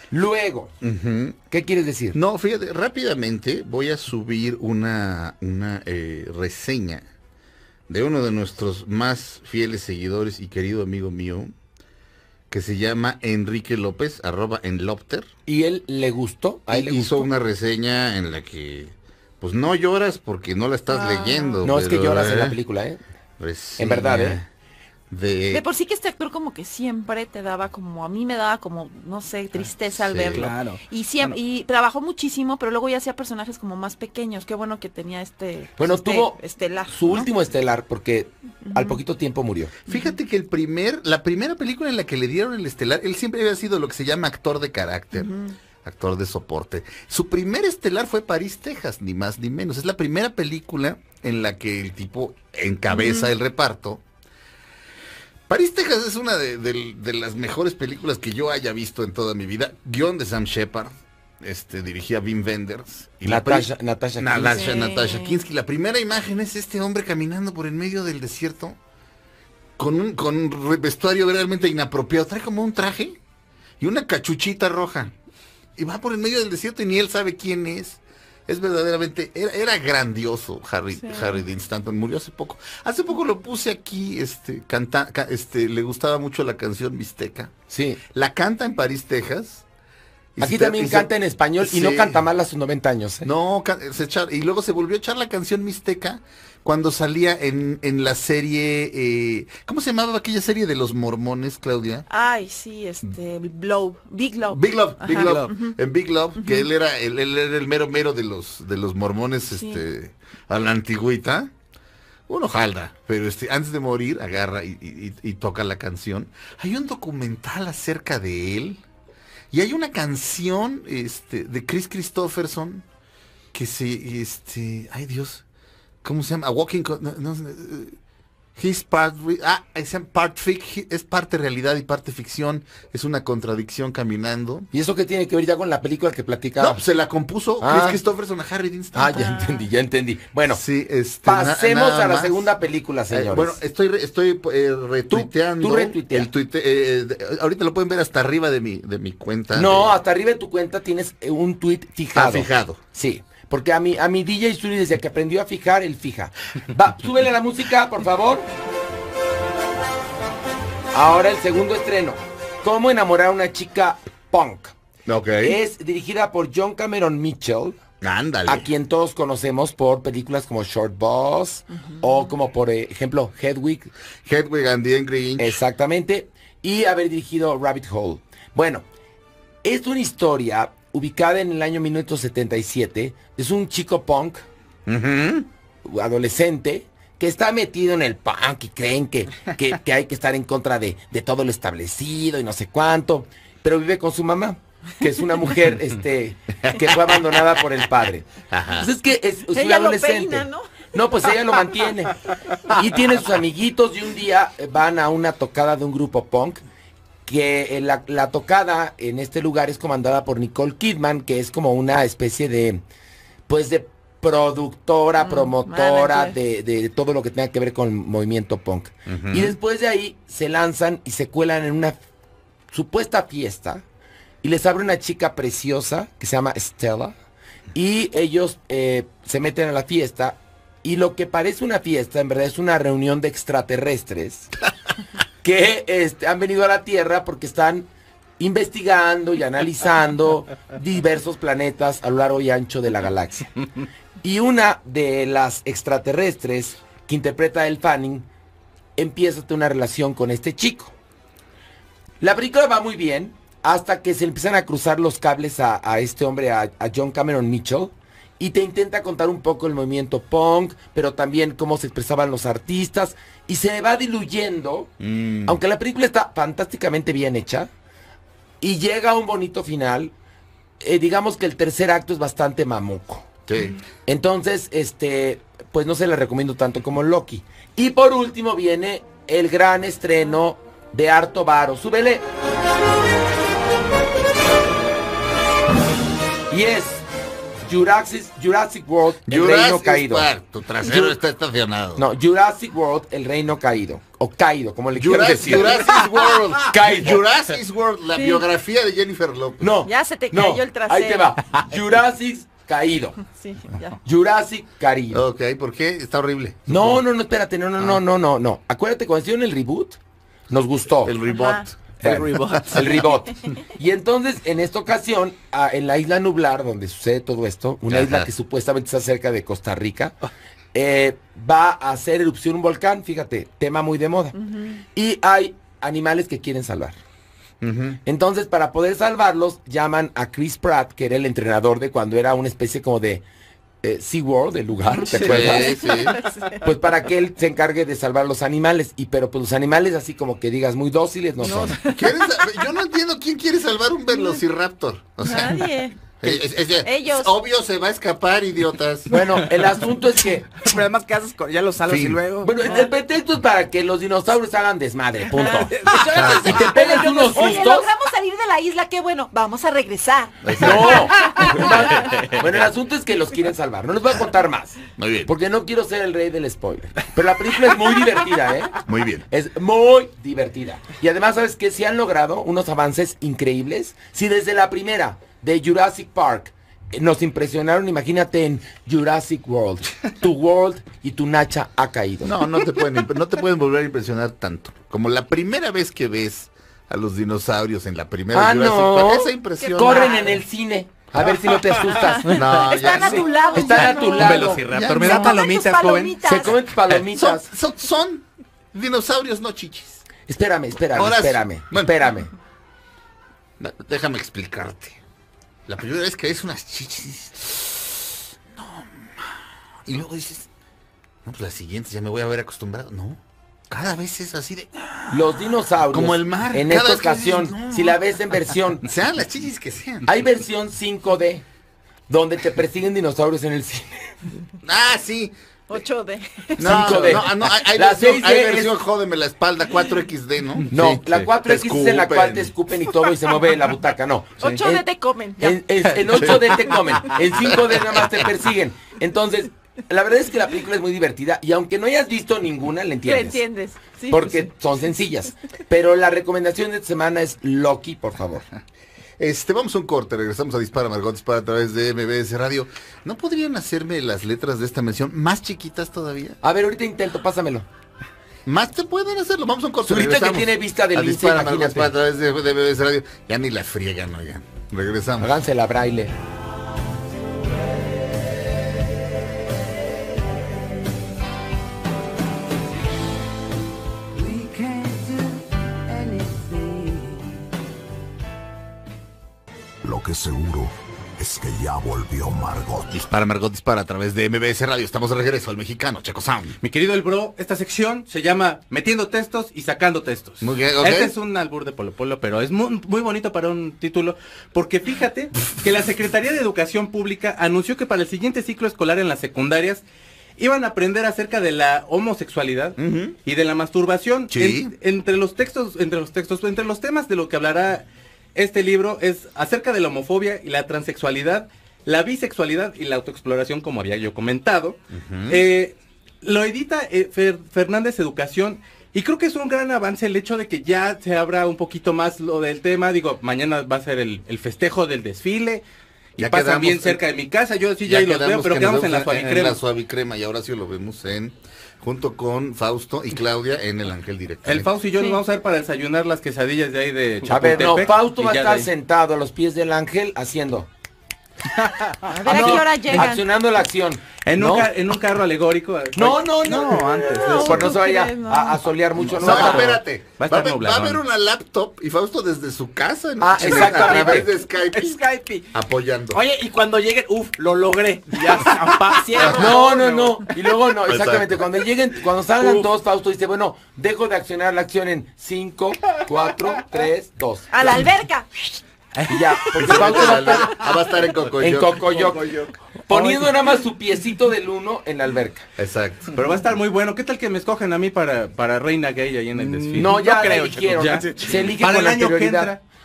Speaker 3: Luego,
Speaker 2: Ujú.
Speaker 3: ¿qué quieres decir?
Speaker 2: No, fíjate, rápidamente voy a subir una, una eh, reseña de uno de nuestros más fieles seguidores y querido amigo mío, que se llama Enrique López, arroba enlopter.
Speaker 3: ¿Y él le gustó? ¿A él le
Speaker 2: Hizo
Speaker 3: gustó?
Speaker 2: una reseña en la que, pues no lloras porque no la estás
Speaker 6: Ah.
Speaker 2: leyendo.
Speaker 3: No, es que
Speaker 2: pero,
Speaker 3: lloras en
Speaker 2: eh,
Speaker 3: la película, ¿eh?
Speaker 2: reseña
Speaker 3: En verdad, ¿eh?
Speaker 2: De,
Speaker 6: De por sí que este actor como que siempre te daba como, a mí me daba como, no sé, tristeza al
Speaker 2: Sí.
Speaker 6: verlo.
Speaker 5: Claro.
Speaker 6: Y siempre, y trabajó muchísimo, pero luego ya hacía personajes como más pequeños. Qué bueno que tenía este,
Speaker 3: Bueno,
Speaker 6: este
Speaker 3: tuvo
Speaker 6: estelar.
Speaker 3: Su
Speaker 6: ¿no?
Speaker 3: último estelar, porque al poquito tiempo murió.
Speaker 2: Fíjate que el primer, la primera película en la que le dieron el estelar, él siempre había sido lo que se llama actor de carácter, actor de soporte. Su primer estelar fue París, Texas, ni más ni menos. Es la primera película en la que el tipo encabeza el reparto. París, Texas es una de, de- de las mejores películas que yo haya visto en toda mi vida. Guión de Sam Shepard, este, dirigía Wim Wenders. Y la
Speaker 3: Natasha,
Speaker 2: peli-
Speaker 3: Natasha
Speaker 2: Natasha,
Speaker 6: Kinski.
Speaker 2: Natasha Kinski. La primera imagen es este hombre caminando por en medio del desierto con un, con un re- vestuario realmente inapropiado. Trae como un traje y una cachuchita roja. Y va por en medio del desierto y ni él sabe quién es. Es verdaderamente, era, era grandioso Harry,
Speaker 6: Sí.
Speaker 2: Harry Dean Stanton. Murió hace poco. Hace poco lo puse aquí, este, canta, ca- este, le gustaba mucho la canción Mixteca.
Speaker 3: Sí.
Speaker 2: La canta en París, Texas. Y
Speaker 3: Aquí
Speaker 2: se-
Speaker 3: también
Speaker 2: y se-
Speaker 3: canta en español y no
Speaker 2: Sí.
Speaker 3: canta mal a sus noventa años. ¿eh?
Speaker 2: No, ca- se echa- y luego se volvió a echar la canción Mixteca cuando salía en, en la serie, eh, ¿cómo se llamaba aquella serie de los mormones, Claudia?
Speaker 6: Ay, sí, este, Blow, Big Love.
Speaker 2: Big Love, Big
Speaker 6: Ajá.
Speaker 2: Love, en Big Love, que él era, él, él era el mero mero de los, de los mormones,
Speaker 6: Sí.
Speaker 2: este, a la antigüita. Uno jalda, pero este, antes de morir agarra y, y- y toca la canción. Hay un documental acerca de él. Y hay una canción, este, de Chris Christopherson que se, este, ay Dios, ¿cómo se llama? A Walking, Co- no, no, eh, He's part, re- ah, es part fic, he- es parte realidad y parte ficción, es una contradicción caminando.
Speaker 3: ¿Y eso qué tiene que ver ya con la película que platicaba?
Speaker 2: No, pues se la compuso
Speaker 3: Ah.
Speaker 2: Chris Christopherson a Harry Dean
Speaker 3: Ah,
Speaker 2: Stanton.
Speaker 3: ya entendí, ya entendí. Bueno,
Speaker 2: Sí, este, na-
Speaker 3: pasemos
Speaker 2: nada
Speaker 3: a la
Speaker 2: más.
Speaker 3: segunda película,
Speaker 2: Eh,
Speaker 3: señores.
Speaker 2: bueno, estoy re- estoy eh, retuiteando.
Speaker 3: tú retuitea.
Speaker 2: el tuite- eh, de- ahorita lo pueden ver hasta arriba de mi de mi cuenta.
Speaker 3: no,
Speaker 2: de-
Speaker 3: hasta arriba de tu cuenta tienes eh, un tweet fijado.
Speaker 2: Ah, fijado.
Speaker 3: Sí, porque a mi, a mi D J Suri desde que aprendió a fijar, él fija. Va, súbele la música, por favor. Ahora el segundo estreno. ¿Cómo enamorar a una chica punk?
Speaker 2: Ok.
Speaker 3: Es dirigida por John Cameron Mitchell,
Speaker 2: Ándale.
Speaker 3: a quien todos conocemos por películas como Short Bus o como por ejemplo Hedwig,
Speaker 2: Hedwig and the Angry Inch.
Speaker 3: exactamente, y haber dirigido Rabbit Hole. Bueno, es una historia ubicada en el año mil novecientos setenta y siete. Es un chico punk,
Speaker 2: Ujú.
Speaker 3: adolescente, que está metido en el punk y creen que, que, que hay que estar en contra de, de todo lo establecido y no sé cuánto, pero vive con su mamá, que es una mujer este que fue abandonada por el padre. Pues es que es, es un
Speaker 6: Ella lo
Speaker 3: adolescente.
Speaker 6: peina, ¿no?
Speaker 3: No, pues ella lo mantiene. Y tiene sus amiguitos y un día eh, van a una tocada de un grupo punk, que eh, la, la tocada en este lugar es comandada por Nicole Kidman, que es como una especie de, pues de productora,
Speaker 6: Mm,
Speaker 3: promotora
Speaker 6: manager.
Speaker 3: de, de todo lo que tenga que ver con el movimiento punk. Y después de ahí se lanzan y se cuelan en una supuesta fiesta y les abre una chica preciosa que se llama Stella y ellos eh, se meten a la fiesta y lo que parece una fiesta en verdad es una reunión de extraterrestres que este, han venido a la Tierra porque están investigando y analizando diversos planetas a lo largo y ancho de la galaxia. Y una de las extraterrestres que interpreta Elle Fanning empieza a tener una relación con este chico. La película va muy bien hasta que se empiezan a cruzar los cables a, a este hombre, a, a John Cameron Mitchell, y te intenta contar un poco el movimiento punk, pero también cómo se expresaban los artistas, y se va diluyendo,
Speaker 2: Mm.
Speaker 3: aunque la película está fantásticamente bien hecha, y llega a un bonito final. Eh, digamos que el tercer acto es bastante mamuco.
Speaker 2: Sí.
Speaker 3: Entonces, este, pues no se la recomiendo tanto como Loki. Y por último viene el gran estreno de harto varo. ¡Súbele! Y es Jurassic, Jurassic World, el reino
Speaker 2: Jurassic
Speaker 3: caído.
Speaker 2: Park, tu trasero
Speaker 3: Ju-
Speaker 2: está estacionado.
Speaker 3: No, Jurassic World, el reino caído. O caído, como le quieras
Speaker 2: Jurassic,
Speaker 3: decir.
Speaker 2: Jurassic World.
Speaker 3: Caído.
Speaker 2: Jurassic World, la
Speaker 6: Sí.
Speaker 2: biografía de Jennifer López.
Speaker 3: No.
Speaker 6: Ya se te
Speaker 3: no,
Speaker 6: cayó el trasero.
Speaker 3: Ahí te va. Jurassic caído.
Speaker 6: Sí, ya.
Speaker 3: Jurassic caído.
Speaker 2: Ok, ¿por qué? Está horrible.
Speaker 3: No, no, no, espérate, no, no, no, no, no, no. Acuérdate, cuando hicieron el reboot, nos gustó.
Speaker 2: El reboot.
Speaker 6: Ajá.
Speaker 3: Bueno,
Speaker 5: El reboot.
Speaker 3: El reboot. Y entonces, en esta ocasión, ah, en la isla Nublar, donde sucede todo esto, una
Speaker 2: Ajá.
Speaker 3: isla que supuestamente está cerca de Costa Rica, eh, va a hacer erupción un volcán, fíjate, tema muy de moda. Y hay animales que quieren salvar.
Speaker 2: Ujú.
Speaker 3: Entonces, para poder salvarlos, llaman a Chris Pratt, que era el entrenador de cuando era una especie como de eh, SeaWorld, el lugar, ¿te acuerdas?
Speaker 2: Sí, sí.
Speaker 3: Pues para que él se encargue de salvar los animales. Y pero pues los animales así como que digas muy dóciles no, son.
Speaker 2: ¿Quieres sa- Yo no entiendo quién quiere salvar un velociraptor. O sea,
Speaker 6: Nadie.
Speaker 2: es, es- es-
Speaker 6: Ellos.
Speaker 2: es obvio se va a escapar, idiotas.
Speaker 3: Bueno, el asunto es que,
Speaker 5: Pero además, ¿qué haces? con- Ya los salos
Speaker 2: Fin.
Speaker 5: y luego.
Speaker 3: bueno, el pretexto es para que los dinosaurios hagan desmadre, punto. Y te pegas unos
Speaker 6: Oye,
Speaker 3: sustos.
Speaker 6: logramos salir de la isla, qué bueno. Vamos a regresar.
Speaker 3: No. Bueno, el asunto es que los quieren salvar. No les voy a contar más.
Speaker 2: Muy bien.
Speaker 3: Porque no quiero ser el rey del spoiler. Pero la película es muy divertida, ¿eh?
Speaker 2: Muy bien.
Speaker 3: Es muy divertida. Y además, ¿sabes qué? Si han logrado unos avances increíbles. Si desde la primera de Jurassic Park eh, nos impresionaron, imagínate en Jurassic World. Tu World y tu Nacha ha caído.
Speaker 2: No, no te pueden, imp- no te pueden volver a impresionar tanto. Como la primera vez que ves a los dinosaurios en la primera
Speaker 3: Ah,
Speaker 2: Jurassic
Speaker 3: no.
Speaker 2: Park, esa impresión.
Speaker 3: Corren en el cine. A ver si no te asustas.
Speaker 2: No,
Speaker 6: Están
Speaker 2: ya
Speaker 6: a
Speaker 2: sí.
Speaker 6: tu lado.
Speaker 3: Están
Speaker 6: ya
Speaker 3: a tu
Speaker 6: no.
Speaker 3: lado.
Speaker 5: Un velociraptor.
Speaker 2: Ya
Speaker 5: Me
Speaker 2: no.
Speaker 5: da palomitas,
Speaker 6: Comen tus
Speaker 5: joven.
Speaker 6: palomitas.
Speaker 3: Se comen tus
Speaker 2: Son,
Speaker 3: palomitas.
Speaker 2: son, son dinosaurios, no chichis.
Speaker 3: Espérame, espérame,
Speaker 2: Ahora sí.
Speaker 3: espérame.
Speaker 2: Bueno.
Speaker 3: Espérame.
Speaker 2: No, déjame explicarte. La primera vez que ves unas chichis. No. ma. Y luego dices, no, pues las siguientes ya me voy a ver acostumbrado. No. Cada vez es así de.
Speaker 3: Los dinosaurios.
Speaker 2: Como el mar,
Speaker 3: En
Speaker 2: cada
Speaker 3: esta
Speaker 2: vez que
Speaker 3: ocasión,
Speaker 2: dices, no.
Speaker 3: si la ves en versión.
Speaker 2: Sean las chichis que sean.
Speaker 3: Hay versión cinco D. Donde te persiguen dinosaurios en el cine.
Speaker 2: Ah, sí.
Speaker 6: ocho D.
Speaker 2: No,
Speaker 3: cinco D.
Speaker 2: no, no, hay, hay
Speaker 3: La
Speaker 2: versión,
Speaker 3: seis D
Speaker 2: hay
Speaker 3: es-
Speaker 2: versión jódeme la espalda cuatro equis de, ¿no?
Speaker 3: No,
Speaker 2: Sí,
Speaker 3: la
Speaker 2: sí.
Speaker 3: cuatro X
Speaker 2: Te
Speaker 3: es en la cual
Speaker 2: escupen.
Speaker 3: te escupen y todo y se mueve la butaca, no.
Speaker 6: ocho D
Speaker 3: En-
Speaker 6: te comen. ya.
Speaker 3: En, en- en ocho D te comen, en cinco D nada más te persiguen. Entonces, la verdad es que la película es muy divertida y aunque no hayas visto ninguna, la
Speaker 6: ¿Te
Speaker 3: entiendes.
Speaker 6: entiendes? Sí,
Speaker 3: Porque
Speaker 6: pues,
Speaker 3: son sencillas. Pero la recomendación de esta semana es Loki, por favor.
Speaker 2: Este, vamos a un corte, regresamos a Dispara Margot Dispara a través de M B S Radio. ¿No podrían hacerme las letras de esta mención más chiquitas todavía?
Speaker 3: A ver, ahorita intento, pásamelo.
Speaker 2: Más te pueden hacerlo, vamos a un corte.
Speaker 3: Ahorita que
Speaker 2: regresamos
Speaker 3: tiene vista de
Speaker 2: a
Speaker 3: lince,
Speaker 2: Dispara Margot
Speaker 3: imagínate.
Speaker 2: Dispara a través de, de M B S Radio. Ya ni la friegan, oigan. Regresamos.
Speaker 3: Háganse la braille.
Speaker 1: Lo que seguro es que ya volvió Margot.
Speaker 2: Dispara Margot Dispara a través de M B S Radio. Estamos de regreso al mexicano, Checo Sound.
Speaker 4: Mi querido El Bro, esta sección se llama Metiendo Textos y Sacando Textos.
Speaker 2: Muy bien, ok.
Speaker 4: Este es un albur de Polo Polo, pero es muy, muy bonito para un título, porque fíjate que la Secretaría de Educación Pública anunció que para el siguiente ciclo escolar en las secundarias iban a aprender acerca de la homosexualidad
Speaker 2: Ujú.
Speaker 4: y de la masturbación.
Speaker 2: Sí.
Speaker 4: En- entre los textos, entre los textos, entre los temas de lo que hablará este libro es acerca de la homofobia y la transexualidad, la bisexualidad y la autoexploración, como había yo comentado. Eh, lo edita eh, Fer- Fernández Educación y creo que es un gran avance el hecho de que ya se abra un poquito más lo del tema. Digo, mañana va a ser el, el festejo del desfile. Y
Speaker 2: Ya
Speaker 4: pasa
Speaker 2: quedamos
Speaker 4: bien
Speaker 2: en-
Speaker 4: cerca de mi casa, yo sí ya, ahí los veo,
Speaker 2: quedamos
Speaker 4: pero
Speaker 2: que
Speaker 4: quedamos
Speaker 2: nos
Speaker 4: en la
Speaker 2: vemos En
Speaker 4: suavicrema.
Speaker 2: la suavicrema y ahora sí lo vemos en junto con Fausto y Claudia en el Ángel Directo.
Speaker 4: El Fausto y yo nos vamos a ver para desayunar las quesadillas de ahí de
Speaker 3: A ver, no,
Speaker 4: Chapultepec,
Speaker 3: Fausto
Speaker 4: y
Speaker 3: va a
Speaker 4: ya
Speaker 3: estar
Speaker 4: de ahí.
Speaker 3: sentado a los pies del ángel haciendo.
Speaker 6: A ver a qué hora llegan.
Speaker 3: Accionando la acción.
Speaker 4: En,
Speaker 3: ¿no?
Speaker 4: un ca- en un carro alegórico.
Speaker 3: No, no, no.
Speaker 5: No, antes de
Speaker 3: No,
Speaker 5: eso.
Speaker 3: pues no se vaya
Speaker 6: crees? No.
Speaker 3: a, a solear mucho.
Speaker 2: No,
Speaker 3: No,
Speaker 2: no, espérate.
Speaker 4: Va a
Speaker 2: Va a,
Speaker 4: estar
Speaker 2: ver- va a
Speaker 4: nubladón.
Speaker 2: haber una laptop y Fausto desde su casa en
Speaker 3: Ah,
Speaker 2: a
Speaker 3: exactamente.
Speaker 2: través de Skype
Speaker 5: Skype.
Speaker 2: apoyando.
Speaker 5: Oye, y cuando lleguen, uff, lo logré. Ya, apa, cierro.
Speaker 3: No, no, no. Y luego no, exactamente.
Speaker 2: Exacto.
Speaker 3: Cuando lleguen, cuando salgan
Speaker 5: Uf.
Speaker 3: todos, Fausto dice, bueno, dejo de accionar la acción en cinco, cuatro, tres, dos.
Speaker 6: A la alberca.
Speaker 3: Y ya, porque Fausto va a estar
Speaker 2: Ah, va a estar en Cocoyoc.
Speaker 3: en Cocoyoc, poniendo nada más su piecito del uno en la alberca.
Speaker 2: Exacto.
Speaker 4: Pero va a estar muy bueno. ¿Qué tal que me escogen a mí para, para reina gay ahí en el desfile?
Speaker 3: No, ya
Speaker 5: No creo,
Speaker 3: la eligieron.
Speaker 4: Ya.
Speaker 3: Se elige
Speaker 4: Para
Speaker 3: con
Speaker 4: el año que
Speaker 3: anterioridad.
Speaker 4: entra.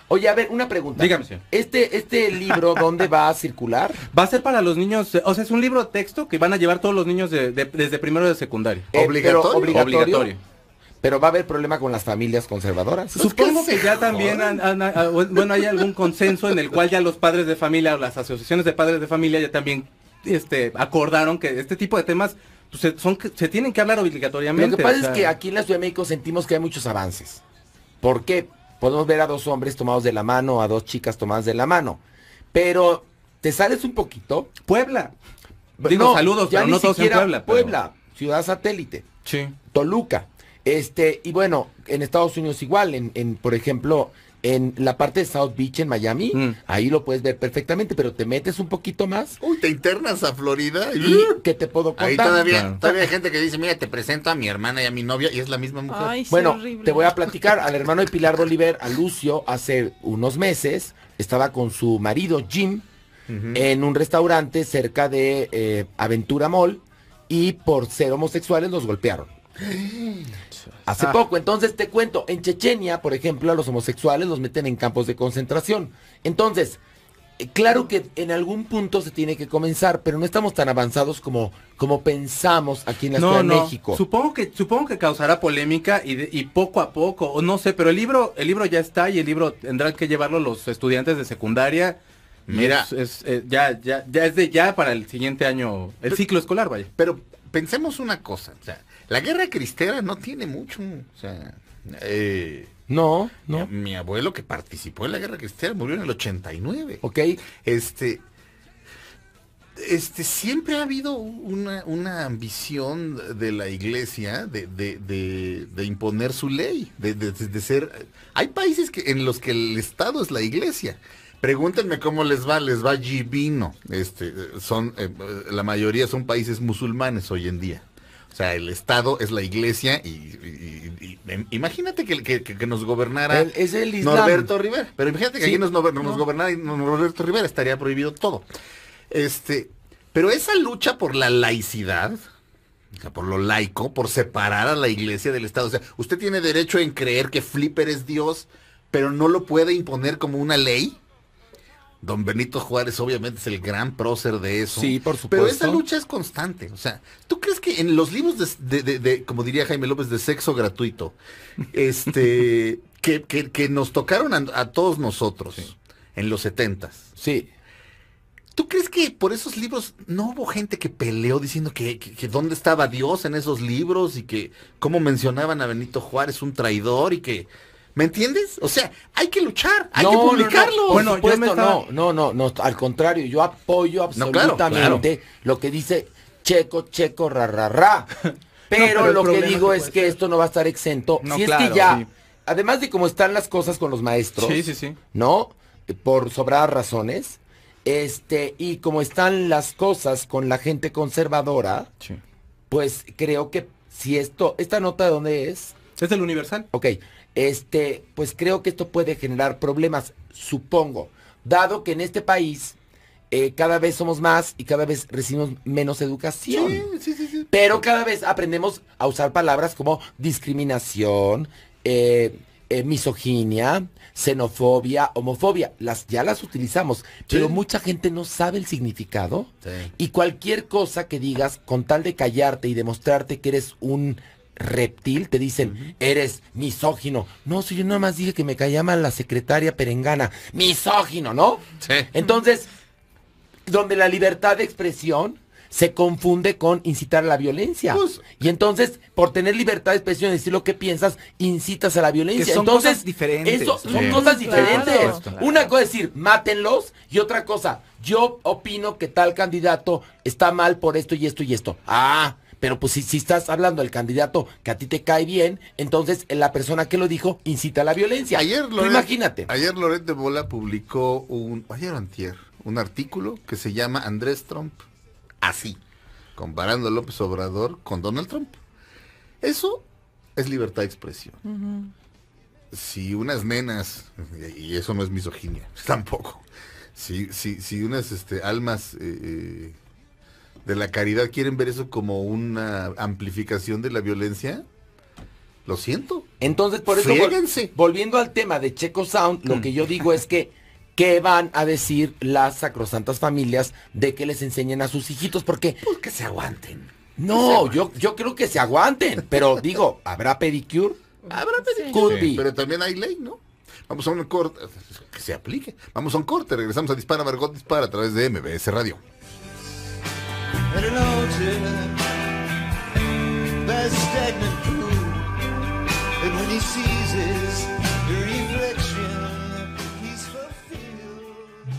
Speaker 3: Oye, a ver, una pregunta.
Speaker 4: Dígame, señor.
Speaker 3: Este, este libro, ¿dónde va a circular?
Speaker 4: Va a ser para los niños, o sea, es un libro de texto que van a llevar todos los niños de, de- desde primero de secundaria.
Speaker 3: Eh, pero
Speaker 2: ¿Obligatorio?
Speaker 3: obligatorio.
Speaker 4: Obligatorio.
Speaker 3: Pero va a haber problema con las familias conservadoras.
Speaker 4: Supongo
Speaker 2: que
Speaker 4: que
Speaker 2: se
Speaker 4: ya también, han- han- han- bueno, hay algún consenso en el cual ya los padres de familia o las asociaciones de padres de familia ya también este, acordaron que este tipo de temas pues, se, son, se tienen que hablar obligatoriamente.
Speaker 3: Lo que pasa
Speaker 4: o sea,
Speaker 3: es que aquí en la Ciudad de México sentimos que hay muchos avances. ¿Por qué? Podemos ver a dos hombres tomados de la mano, a dos chicas tomadas de la mano. Pero te sales un poquito.
Speaker 4: Puebla. Digo, saludos,
Speaker 3: ya
Speaker 4: pero
Speaker 3: ni
Speaker 4: no todos en
Speaker 3: siquiera
Speaker 4: Puebla. pero-
Speaker 3: Puebla, ciudad satélite.
Speaker 4: Sí.
Speaker 3: Toluca. Este, y bueno, en Estados Unidos igual, en, en, por ejemplo, en la parte de South Beach en Miami,
Speaker 4: Mm.
Speaker 3: ahí lo puedes ver perfectamente, pero te metes un poquito más
Speaker 2: Uy, te internas a Florida y...
Speaker 3: y ¿qué te puedo contar?
Speaker 2: Ahí todavía,
Speaker 4: Claro.
Speaker 2: todavía hay gente que dice, mira, te presento a mi hermana y a mi novia y es la misma mujer.
Speaker 6: Ay, sí,
Speaker 3: Bueno,
Speaker 6: horrible.
Speaker 3: te voy a platicar, al hermano de Pilar Bolívar, a Lucio, hace unos meses, estaba con su marido Jim en un restaurante cerca de eh, Aventura Mall y por ser homosexuales los golpearon. Hace
Speaker 4: Ah.
Speaker 3: poco, entonces te cuento, en Chechenia, por ejemplo, a los homosexuales los meten en campos de concentración. Entonces, eh, claro que en algún punto se tiene que comenzar, pero no estamos tan avanzados como, como pensamos aquí en la Ciudad de México.
Speaker 4: Supongo que supongo que causará polémica y, de- y poco a poco, o no sé, pero el libro el libro ya está y el libro tendrán que llevarlo los estudiantes de secundaria.
Speaker 2: Mira.
Speaker 4: Es, es, eh, ya ya ya es de ya para el siguiente año, el ciclo escolar, vaya.
Speaker 2: Pero pensemos una cosa, o sea, la guerra cristera no tiene mucho, o sea, eh,
Speaker 3: No,
Speaker 2: mi,
Speaker 3: no.
Speaker 2: mi abuelo que participó en la guerra cristera murió en el ochenta y nueve.
Speaker 3: ¿Ok?
Speaker 2: Este, este, siempre ha habido una, una ambición de la iglesia de, de, de, de imponer su ley, de, de, de ser... Hay países que, en los que el Estado es la iglesia. Pregúntenme cómo les va, les va divino. Este, son, eh, la mayoría son países musulmanes hoy en día. O sea, el Estado es la iglesia y, y- y- y- imagínate que, que, que nos gobernara
Speaker 3: El- es el Islam.
Speaker 2: Norberto Rivera. Pero imagínate que
Speaker 3: Sí.
Speaker 2: aquí nos, nos nos gobernara Norberto Rivera, estaría prohibido todo. Este, pero esa lucha por la laicidad, o sea, por lo laico, por separar a la iglesia del Estado. O sea, usted tiene derecho en creer que Flipper es Dios, pero no lo puede imponer como una ley. Don Benito Juárez obviamente es el gran prócer de eso.
Speaker 3: Sí, por
Speaker 2: Pero
Speaker 3: supuesto.
Speaker 2: esa lucha es constante. O sea, ¿tú crees que en los libros de, de- de- de, como diría Jaime López, de sexo gratuito, este, que, que- que nos tocaron a, a todos nosotros en los setentas?
Speaker 3: Sí.
Speaker 2: ¿Tú crees que por esos libros no hubo gente que peleó diciendo que, que- que dónde estaba Dios en esos libros y que cómo mencionaban a Benito Juárez un traidor y que... ¿Me entiendes? O sea, hay que luchar, hay
Speaker 3: No,
Speaker 2: que
Speaker 3: no, no,
Speaker 2: publicarlo.
Speaker 3: por
Speaker 4: Bueno, yo
Speaker 3: supuesto,
Speaker 4: me estaba-
Speaker 3: no, no, no, no, al contrario, yo apoyo
Speaker 2: No, claro,
Speaker 3: absolutamente lo que dice Checo, Checo, ra, ra, ra. Pero,
Speaker 4: pero el
Speaker 3: lo que
Speaker 4: problema
Speaker 3: digo
Speaker 4: que
Speaker 3: es
Speaker 4: puede
Speaker 3: que
Speaker 4: ser-
Speaker 3: esto no va a estar exento.
Speaker 5: No,
Speaker 3: si es
Speaker 5: claro,
Speaker 3: que ya,
Speaker 5: sí.
Speaker 3: además de cómo están las cosas con los maestros,
Speaker 4: Sí, sí, sí.
Speaker 3: ¿no? Eh, Por sobradas razones, este, y como están las cosas con la gente conservadora,
Speaker 4: Sí.
Speaker 3: pues creo que si esto, esta nota de dónde es,
Speaker 4: Es el Universal.
Speaker 3: ok, este, pues creo que esto puede generar problemas, supongo, dado que en este país eh, cada vez somos más y cada vez recibimos menos educación.
Speaker 2: Sí, sí, sí, sí.
Speaker 3: Pero cada vez aprendemos a usar palabras como discriminación, eh, eh, misoginia, xenofobia, homofobia. Las, ya las utilizamos, pero mucha gente no sabe el significado.
Speaker 2: Sí.
Speaker 3: Y cualquier cosa que digas, con tal de callarte y demostrarte que eres un reptil, te dicen, eres misógino. No, si yo nada más dije que me caía mal la secretaria perengana. Misógino, ¿no?
Speaker 2: Sí.
Speaker 3: Entonces, donde la libertad de expresión se confunde con incitar a la violencia.
Speaker 2: Pues-
Speaker 3: y entonces, por tener libertad de expresión y decir lo que piensas, incitas a la violencia.
Speaker 5: Que son
Speaker 3: entonces,
Speaker 5: cosas diferentes.
Speaker 3: Eso son
Speaker 2: Sí.
Speaker 3: cosas
Speaker 6: Claro.
Speaker 3: diferentes.
Speaker 5: Claro.
Speaker 3: Una cosa es decir, mátenlos, y otra cosa, yo opino que tal candidato está mal por esto y esto y esto. Ah, pero pues si, si estás hablando del candidato que a ti te cae bien, entonces la persona que lo dijo incita a la violencia.
Speaker 2: Ayer
Speaker 3: Tú
Speaker 2: Loret,
Speaker 3: imagínate.
Speaker 2: Ayer Loret de Mola publicó un, ayer o antier, un artículo que se llama Andrés Trump así, comparando a López Obrador con Donald Trump. Eso es libertad de expresión. Si unas nenas, y eso no es misoginia, tampoco, si, si, si unas este, almas eh, eh, de la caridad quieren ver eso como una amplificación de la violencia, Lo siento.
Speaker 3: Entonces, por eso, vol-
Speaker 2: Fríguense.
Speaker 3: volviendo al tema de Checo Sound, lo que yo digo es que, ¿qué van a decir las sacrosantas familias de que les enseñen a sus hijitos? Porque,
Speaker 2: Pues que se aguanten.
Speaker 3: no, yo, yo creo que se aguanten, pero digo, ¿habrá pedicure?
Speaker 2: Habrá pedicure,
Speaker 3: Could be.
Speaker 2: pero también hay ley, ¿no? Vamos a un corte, que se aplique. Vamos a un corte, regresamos a Dispara Margot Dispara a través de M B S Radio.
Speaker 7: At an altar, by stagnant pool, and when he sees his reflection, he's fulfilled.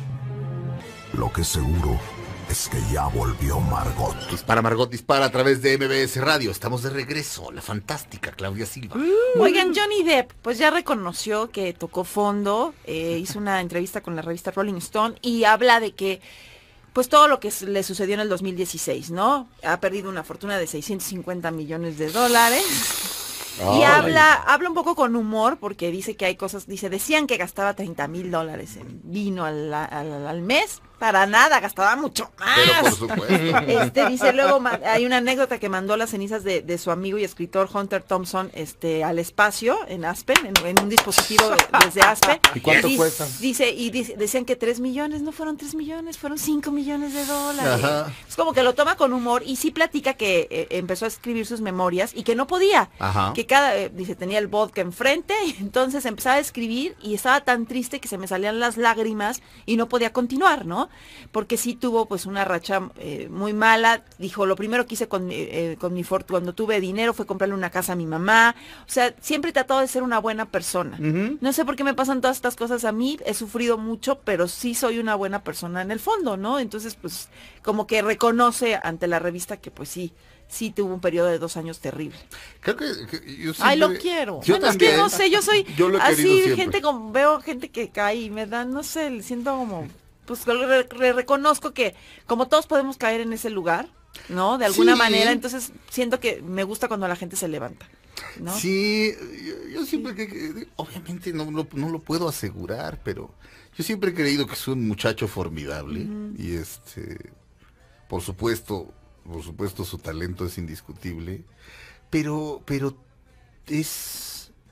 Speaker 1: Lo que es seguro es que ya volvió Margot.
Speaker 2: Dispara Margot Dispara a través de M B S Radio. Estamos de regreso. La fantástica Claudia Silva.
Speaker 6: Oigan, Johnny Depp, pues ya reconoció que tocó fondo, eh, hizo una entrevista con la revista Rolling Stone y habla de que, pues todo lo que s- le sucedió en el dos mil dieciséis, ¿no? Ha perdido una fortuna de seiscientos cincuenta millones de dólares. Y
Speaker 3: Ay.
Speaker 6: habla, habla un poco con humor porque dice que hay cosas, dice, decían que gastaba treinta mil dólares en vino al, al, al mes. Para nada, gastaba mucho más.
Speaker 2: Pero por supuesto.
Speaker 6: Este, dice, luego ma- hay una anécdota que mandó las cenizas de, de su amigo y escritor Hunter Thompson este, al espacio en Aspen, en, en un dispositivo de- desde Aspen.
Speaker 3: ¿Y cuánto
Speaker 6: Dice-
Speaker 3: cuesta?
Speaker 6: Dice, y dice- decían que tres millones, no fueron tres millones, fueron cinco millones de dólares.
Speaker 2: Ajá.
Speaker 6: Es como que lo toma con humor y sí platica que eh, empezó a escribir sus memorias y que no podía.
Speaker 2: Ajá.
Speaker 6: Que cada, eh, dice, tenía el vodka enfrente y entonces empezaba a escribir y estaba tan triste que se me salían las lágrimas y no podía continuar, ¿no? Porque sí tuvo pues una racha eh, muy mala. Dijo, lo primero que hice con, mi- eh, con mi fortuna cuando tuve dinero fue comprarle una casa a mi mamá. O sea, siempre he tratado de ser una buena persona. No sé por qué me pasan todas estas cosas a mí. He sufrido mucho, pero sí soy una buena persona en el fondo, ¿no? Entonces, pues, como que reconoce ante la revista que pues sí, sí tuvo un periodo de dos años terrible.
Speaker 2: Creo que, que yo
Speaker 6: Ay, lo
Speaker 2: siempre-
Speaker 6: quiero.
Speaker 2: Yo
Speaker 6: Bueno, es que
Speaker 2: también.
Speaker 6: no sé, yo soy
Speaker 2: Yo lo he querido
Speaker 6: así,
Speaker 2: siempre.
Speaker 6: gente como, veo gente que cae y me dan, no sé, le siento como, pues re- re- reconozco que como todos podemos caer en ese lugar, ¿no? De alguna
Speaker 2: Sí.
Speaker 6: manera, entonces siento que me gusta cuando la gente se levanta, ¿no?
Speaker 2: Sí, yo, yo siempre que, que- obviamente no, lo- no lo puedo asegurar, pero yo siempre he creído que es un muchacho formidable y este, por supuesto, por supuesto su talento es indiscutible, pero, pero es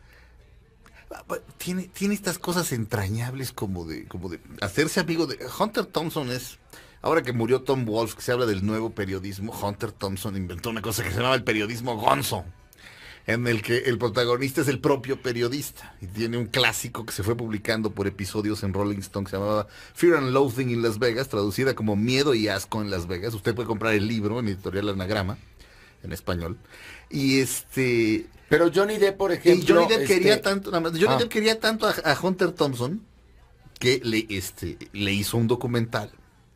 Speaker 2: tiene, tiene estas cosas entrañables como de, como de hacerse amigo de Hunter Thompson. Es ahora que murió Tom Wolfe, que se habla del nuevo periodismo. Hunter Thompson inventó una cosa que se llamaba el periodismo gonzo, en el que el protagonista es el propio periodista y tiene un clásico que se fue publicando por episodios en Rolling Stone que se llamaba Fear and Loathing in Las Vegas, traducida como Miedo y Asco en Las Vegas. Usted puede comprar el libro en Editorial Anagrama en español. Y este
Speaker 3: Pero Johnny Depp, por
Speaker 2: y
Speaker 3: ejemplo...
Speaker 2: Johnny Depp
Speaker 3: este,
Speaker 2: quería tanto, nada más, Johnny
Speaker 3: Ah.
Speaker 2: Depp quería tanto a, a Hunter Thompson que le este le hizo un documental.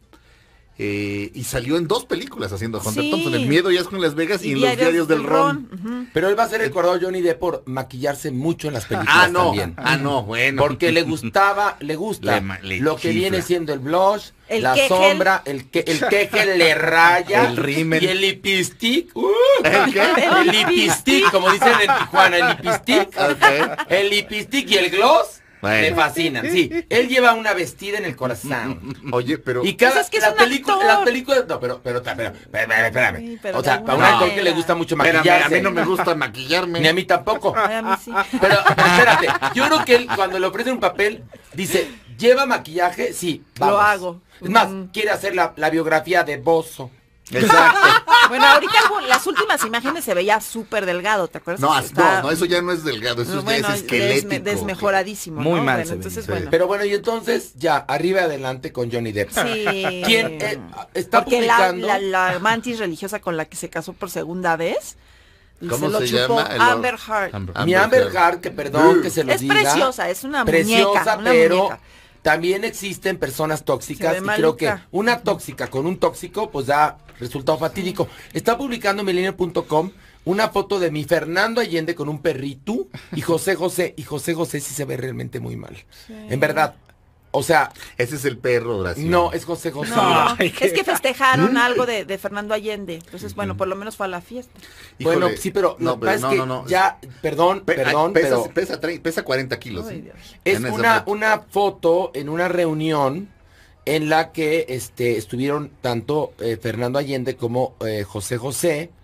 Speaker 2: Eh, y salió en dos películas haciendo a Hunter
Speaker 6: Sí.
Speaker 2: Thompson, El Miedo y Asco en Las Vegas y, en Los Diarios del Ron.
Speaker 6: Ujú.
Speaker 3: Pero él va a ser recordado, Johnny Depp, por maquillarse mucho en las películas
Speaker 2: Ah, no,
Speaker 3: también.
Speaker 2: ah, no, bueno.
Speaker 3: Porque le gustaba, le gusta
Speaker 2: Le ma- le
Speaker 3: lo que
Speaker 2: chifla.
Speaker 3: viene siendo el blush,
Speaker 6: El
Speaker 3: la
Speaker 6: quejel.
Speaker 3: sombra, el que el quejel le raya,
Speaker 4: El rímel.
Speaker 3: y el lipstick. ¡uh!
Speaker 2: ¿El qué?
Speaker 3: El lipstick, como dicen en Tijuana, el lipstick.
Speaker 2: Ok.
Speaker 3: El lipstick y el gloss
Speaker 2: Bueno.
Speaker 3: me fascinan. Sí, él lleva una vestida en el corazón.
Speaker 2: Oye, pero
Speaker 3: Y cada
Speaker 6: Pues es que es
Speaker 3: la
Speaker 6: un
Speaker 3: película,
Speaker 6: actor.
Speaker 3: las películas, no, pero, pero, pero, pero, espérame, espérame.
Speaker 6: Sí, pero
Speaker 3: O
Speaker 6: de
Speaker 3: sea,
Speaker 6: alguna
Speaker 3: para un actor
Speaker 6: manera.
Speaker 3: que le gusta mucho
Speaker 2: espérame,
Speaker 3: maquillarse.
Speaker 2: a mí no me gusta maquillarme.
Speaker 3: Ni a mí tampoco.
Speaker 6: Ay, a mí sí.
Speaker 3: Pero, pero espérate, yo creo que él cuando le ofrecen un papel, dice, ¿lleva maquillaje? Sí, vamos.
Speaker 6: Lo hago.
Speaker 3: Es más,
Speaker 6: Mm.
Speaker 3: quiere hacer la, la biografía de Bozo.
Speaker 2: Exacto.
Speaker 6: Bueno, ahorita algo- las últimas imágenes se veía súper delgado, ¿te acuerdas?
Speaker 2: No,
Speaker 6: Está-
Speaker 2: no, no, eso ya no es delgado, eso
Speaker 6: No,
Speaker 2: ya
Speaker 6: bueno,
Speaker 2: es esquelético.
Speaker 6: desme- desmejoradísimo.
Speaker 5: Muy
Speaker 6: ¿no?
Speaker 5: mal
Speaker 6: Bueno,
Speaker 5: se ve,
Speaker 6: entonces,
Speaker 2: sí.
Speaker 6: bueno.
Speaker 3: Pero bueno, y entonces, ya, arriba y adelante con Johnny Depp.
Speaker 6: Sí.
Speaker 3: ¿Quién eh, está
Speaker 6: Porque la,
Speaker 3: publicando?
Speaker 6: la, la mantis religiosa con la que se casó por segunda vez,
Speaker 2: ¿Cómo
Speaker 6: se lo
Speaker 2: se
Speaker 6: chupó
Speaker 2: llama? El-
Speaker 6: Amber Heard.
Speaker 4: Amber.
Speaker 3: Mi
Speaker 2: Amber
Speaker 3: Amber Heard, que perdón que se lo
Speaker 6: Es
Speaker 3: diga.
Speaker 6: preciosa, es una
Speaker 3: Preciosa,
Speaker 6: muñeca, una
Speaker 3: pero
Speaker 6: muñeca.
Speaker 3: también existen personas tóxicas
Speaker 6: Se
Speaker 3: y
Speaker 6: ve
Speaker 3: creo que
Speaker 6: maluca.
Speaker 3: una tóxica con un tóxico pues da resultado fatídico. Está publicando milenio punto com una foto de mi Fernando Allende con un perrito y José José, y José José sí se ve realmente muy mal. En verdad. O sea,
Speaker 2: Ese es el perro, Horacio.
Speaker 3: no, es José José.
Speaker 6: No,
Speaker 5: Ay,
Speaker 6: es que festejaron
Speaker 2: ¿Mm?
Speaker 6: algo de, de Fernando Allende. Entonces, bueno, por lo menos fue a la fiesta.
Speaker 3: Bueno,
Speaker 2: Híjole,
Speaker 3: sí, pero
Speaker 2: no,
Speaker 3: lo que pasa
Speaker 2: no,
Speaker 3: es que
Speaker 2: no, no.
Speaker 3: ya, perdón,
Speaker 2: Pe-
Speaker 3: perdón,
Speaker 2: ay, pesa,
Speaker 3: pero
Speaker 2: pesa, tre- pesa cuarenta kilos.
Speaker 6: Ay,
Speaker 2: ¿eh?
Speaker 6: Dios.
Speaker 3: es
Speaker 2: En esa
Speaker 3: una,
Speaker 2: foto.
Speaker 3: una foto en una reunión en la que este, estuvieron tanto eh, Fernando Allende como eh, José José,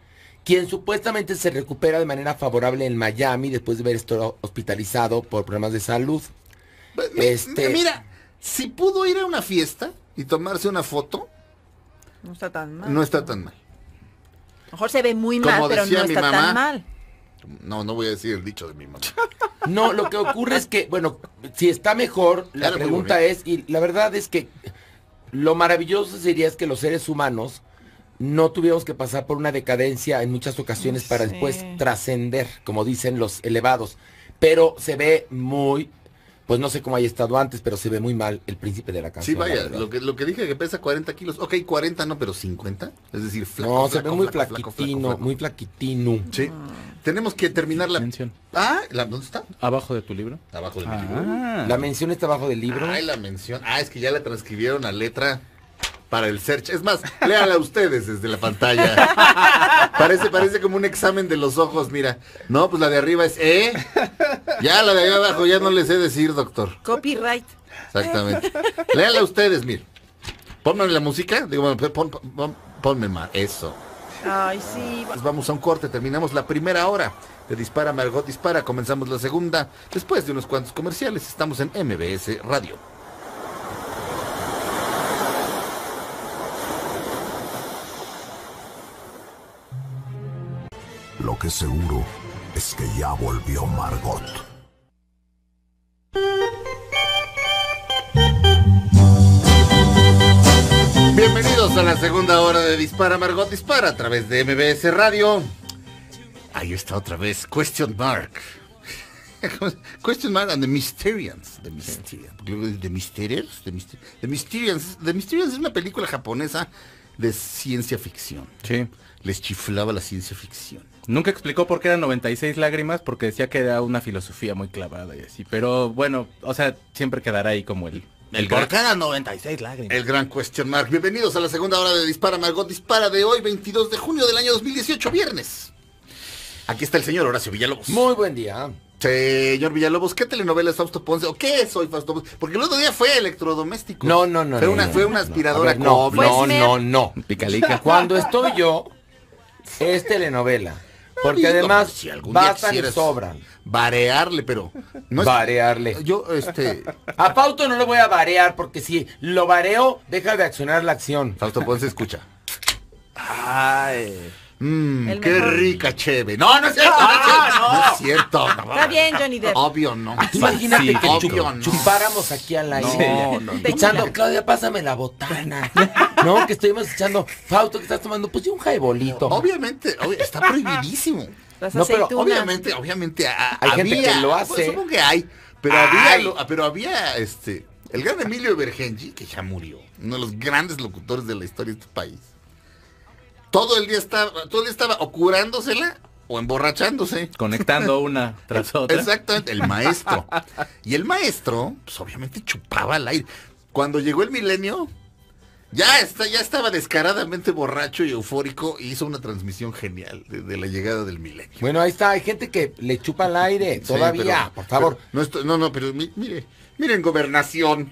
Speaker 3: quien supuestamente se recupera de manera favorable en Miami después de haber estado hospitalizado por problemas de salud.
Speaker 2: Mi-
Speaker 3: Este-
Speaker 2: Mira, si pudo ir a una fiesta y tomarse una foto,
Speaker 6: No está tan mal.
Speaker 2: no está tan mal.
Speaker 6: A lo mejor se ve muy
Speaker 2: Como
Speaker 6: mal, pero
Speaker 2: decía
Speaker 6: no
Speaker 2: mi
Speaker 6: está
Speaker 2: mamá.
Speaker 6: tan mal.
Speaker 2: No, no voy a decir el dicho de mi mamá.
Speaker 3: No, lo que ocurre es que, bueno, si está mejor, la
Speaker 2: Era muy
Speaker 3: pregunta
Speaker 2: bonito.
Speaker 3: es, y la verdad es que lo maravilloso sería es que los seres humanos no tuviéramos que pasar por una decadencia en muchas ocasiones para
Speaker 6: Sí.
Speaker 3: después trascender, como dicen los elevados. Pero se ve muy, pues no sé cómo haya estado antes, pero se ve muy mal el príncipe de la
Speaker 2: Sí,
Speaker 3: canción. la
Speaker 2: vaya,
Speaker 3: verdad.
Speaker 2: lo que, lo que dije que pesa cuarenta kilos. Ok, cuarenta no, pero cincuenta. Es decir, flaco,
Speaker 3: No, se
Speaker 2: flaco,
Speaker 3: ve muy
Speaker 2: flaco, flaco,
Speaker 3: flaquitino,
Speaker 2: flaco, flaco.
Speaker 3: muy flaquitino.
Speaker 2: Sí. Tenemos que terminar la...
Speaker 4: Mención.
Speaker 2: Ah, ¿la- ¿dónde está?
Speaker 4: Abajo de tu libro.
Speaker 2: Abajo del libro.
Speaker 4: Ah.
Speaker 3: La mención está abajo del libro.
Speaker 2: Ay, la mención. Ah, es que ya la transcribieron a letra para el search. Es más, léala ustedes desde la pantalla. Parece, parece como un examen de los ojos, mira. No, pues la de arriba es E. Ya la de allá abajo ya no les sé decir, doctor.
Speaker 6: Copyright.
Speaker 2: Exactamente. Léala ustedes, mire. Ponme la música. Digo, bueno, pon, pon- pon- ponme más. Eso.
Speaker 6: Ay, sí.
Speaker 2: Pues vamos a un corte, terminamos la primera hora de Dispara Margot Dispara, comenzamos la segunda, después de unos cuantos comerciales, estamos en M B S Radio.
Speaker 1: Lo que seguro es que ya volvió Margot.
Speaker 2: Bienvenidos a la segunda hora de Dispara Margot Dispara a través de M B S Radio. Ahí está otra vez, question mark. Question mark and the Mysterians. The Mysterians. The Mysterians. The Myster- The Mysterians. The Mysterians es una película japonesa de ciencia ficción.
Speaker 4: Sí.
Speaker 2: Les chiflaba la ciencia ficción.
Speaker 4: Nunca explicó por qué eran noventa y seis lágrimas, porque decía que era una filosofía muy clavada y así. Pero bueno, o sea, siempre quedará ahí como el...
Speaker 2: El
Speaker 4: ¿Por
Speaker 2: gran-
Speaker 4: qué eran noventa y seis lágrimas?
Speaker 2: El gran question mark. Bienvenidos a la segunda hora de Dispara Margot Dispara de hoy, veintidós de junio del año dos mil dieciocho, viernes. Aquí está el señor Horacio Villalobos.
Speaker 3: Muy buen día.
Speaker 2: Señor Villalobos, ¿qué telenovela es Fausto Ponce? ¿O qué soy Fausto Ponce? Porque el otro día fue electrodoméstico.
Speaker 3: No, no, no.
Speaker 2: Fue
Speaker 3: no,
Speaker 2: una,
Speaker 3: no,
Speaker 2: fue
Speaker 3: no,
Speaker 2: una
Speaker 3: no.
Speaker 2: aspiradora
Speaker 3: A ver, no,
Speaker 2: Coble.
Speaker 3: no,
Speaker 6: Pues,
Speaker 3: no, no.
Speaker 4: Picalica.
Speaker 3: Cuando estoy yo, es telenovela. Porque
Speaker 2: Amigo,
Speaker 3: además
Speaker 2: si algún día
Speaker 3: bastan y
Speaker 2: quisieras
Speaker 3: sobran.
Speaker 2: Varearle, pero... No es-
Speaker 3: Varearle.
Speaker 2: Yo, este...
Speaker 3: A Fausto no lo voy a varear porque si lo vareo, deja de accionar la acción.
Speaker 2: Fausto Ponce escucha.
Speaker 5: Ay.
Speaker 2: Mmm,
Speaker 6: El
Speaker 2: qué
Speaker 6: mejor.
Speaker 2: rica cheve. No, no es cierto, no, es cierto. No es cierto. No,
Speaker 6: Está bien, Johnny Depp.
Speaker 2: Obvio no.
Speaker 3: Imagínate
Speaker 2: Sí,
Speaker 3: que
Speaker 2: obvio
Speaker 3: chup-
Speaker 2: no.
Speaker 3: chupáramos aquí al aire.
Speaker 2: No, no, no.
Speaker 3: Echando, Claudia, pásame la botana. No, que estuvimos echando. Fausto, que estás tomando? Pues yo un jaibolito.
Speaker 2: Obviamente, obvio, está prohibidísimo.
Speaker 6: Las
Speaker 3: No, pero
Speaker 6: aceitunas.
Speaker 2: Obviamente, obviamente a-
Speaker 3: Hay
Speaker 2: había,
Speaker 3: gente que lo hace.
Speaker 2: Bueno, supongo que hay, pero
Speaker 3: Ay.
Speaker 2: había, lo- pero había, este, el gran Emilio Bergenji, que ya murió, uno de los grandes locutores de la historia de este país. Todo el día estaba, todo el día estaba o curándosela o emborrachándose.
Speaker 4: Conectando una tras otra.
Speaker 2: Exactamente, el maestro. Y el maestro, pues obviamente chupaba al aire. Cuando llegó el milenio, ya está, ya estaba descaradamente borracho y eufórico y hizo una transmisión genial de, de la llegada del milenio.
Speaker 3: Bueno, ahí está. Hay gente que le chupa al aire.
Speaker 2: Sí,
Speaker 3: Todavía,
Speaker 2: pero-
Speaker 3: por favor.
Speaker 2: pero no, estoy- no, no, pero mi- mire, miren, gobernación.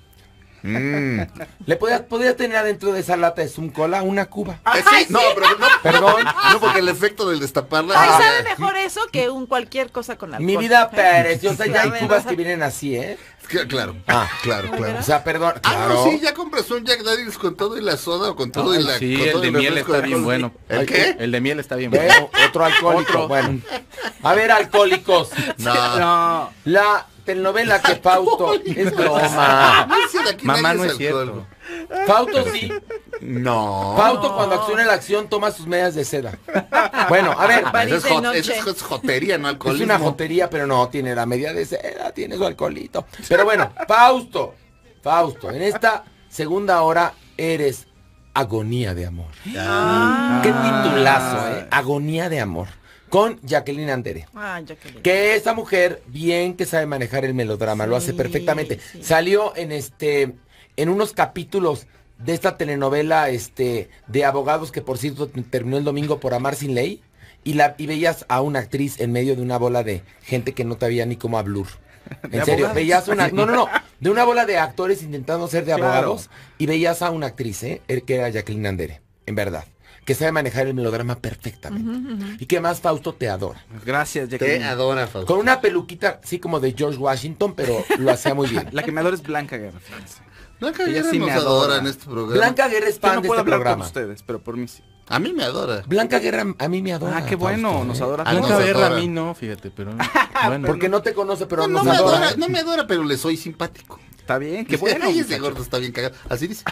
Speaker 2: Mm.
Speaker 3: ¿Le podías, podías tener adentro de esa lata de Zoom Cola una cuba?
Speaker 2: Eh, sí, no, pero no,
Speaker 3: Perdón.
Speaker 2: no, porque el efecto del destaparla.
Speaker 6: Ay,
Speaker 2: Ah,
Speaker 6: sabe mejor eso que un cualquier cosa con alcohol.
Speaker 3: Mi vida preciosa, ya hay
Speaker 6: Sabe,
Speaker 3: cubas
Speaker 6: ¿no?
Speaker 3: que vienen así, ¿eh?
Speaker 2: que- claro,
Speaker 3: Ah.
Speaker 2: claro, claro.
Speaker 3: O sea, perdón.
Speaker 2: Ah,
Speaker 3: Claro.
Speaker 2: no, sí, ya compras un Jack Daniels con todo y la soda o con todo y
Speaker 4: Ay,
Speaker 2: la
Speaker 4: sí,
Speaker 2: con
Speaker 4: el
Speaker 2: todo
Speaker 4: de miel
Speaker 2: refresco
Speaker 4: está
Speaker 2: de
Speaker 4: bien
Speaker 2: alcohol.
Speaker 4: bueno.
Speaker 2: ¿El qué?
Speaker 4: El de miel está bien
Speaker 3: Ve,
Speaker 4: bueno.
Speaker 3: otro alcohólico. Bueno. A ver, alcohólicos.
Speaker 2: No,
Speaker 5: No.
Speaker 3: La telenovela que Fausto es broma.
Speaker 2: no es cierto, aquí
Speaker 4: Mamá,
Speaker 2: nadie
Speaker 4: no es
Speaker 2: alcohólico.
Speaker 3: Fausto sí.
Speaker 2: No.
Speaker 3: Fausto cuando acciona la acción toma sus medias de seda. Bueno, a ver,
Speaker 6: París
Speaker 2: Eso es,
Speaker 6: de
Speaker 2: jot-
Speaker 6: noche.
Speaker 2: eso es jot- jotería, no
Speaker 3: es
Speaker 2: alcoholismo.
Speaker 3: una jotería, pero no, tiene la media de seda, tiene su alcoholito. Pero bueno, Fausto, Fausto, en esta segunda hora eres Agonía de Amor.
Speaker 6: Ah.
Speaker 3: Qué titulazo, ¿eh? Agonía de Amor. Con Jacqueline Andere.
Speaker 6: Ah, Jacqueline.
Speaker 3: Que esa mujer, bien que sabe manejar el melodrama, lo hace
Speaker 6: Sí,
Speaker 3: perfectamente.
Speaker 6: sí.
Speaker 3: Salió en este, en unos capítulos de esta telenovela, este, de abogados que por cierto terminó el domingo por Amar sin Ley, y la, y veías a una actriz en medio de una bola de gente que no sabía ni cómo hablar. En serio,
Speaker 5: abogados?
Speaker 3: veías una, no, no, no, de una bola de actores intentando ser de
Speaker 5: Claro.
Speaker 3: abogados, y veías a una actriz, ¿eh? que era Jacqueline Andere, en verdad. que sabe manejar el melodrama perfectamente.
Speaker 6: Ujú, ujú.
Speaker 3: Y que más Fausto te adora.
Speaker 5: Gracias,
Speaker 2: Te
Speaker 5: Jacqueline.
Speaker 2: adora, Fausto.
Speaker 3: Con una peluquita así como de George Washington, pero lo hacía muy bien.
Speaker 5: La que me adora es Blanca Guerra, fíjense.
Speaker 2: Blanca
Speaker 5: Ella
Speaker 2: Guerra
Speaker 5: sí
Speaker 2: nos
Speaker 5: me
Speaker 2: adora
Speaker 5: adora.
Speaker 2: en este programa.
Speaker 3: Blanca Guerra es
Speaker 5: Yo
Speaker 3: fan
Speaker 5: no
Speaker 3: de
Speaker 5: puedo
Speaker 3: este
Speaker 5: hablar
Speaker 3: programa.
Speaker 5: por ustedes, pero por mí sí.
Speaker 2: A mí me adora.
Speaker 3: Blanca Guerra a mí me adora.
Speaker 5: Ah, qué bueno,
Speaker 3: Fausto,
Speaker 5: nos
Speaker 3: ¿eh?
Speaker 5: adora.
Speaker 2: Ah, nos
Speaker 4: Blanca Guerra a
Speaker 2: adora.
Speaker 4: mí no, fíjate, pero bueno.
Speaker 3: Porque no te conoce, pero
Speaker 2: No, no
Speaker 3: nos
Speaker 2: me
Speaker 3: adora.
Speaker 2: adora, no me adora, pero le soy simpático.
Speaker 5: Está bien, qué
Speaker 2: Dice,
Speaker 5: bueno.
Speaker 2: "Ay, ese
Speaker 5: muchacho".
Speaker 2: gordo está bien cagado. Así dice.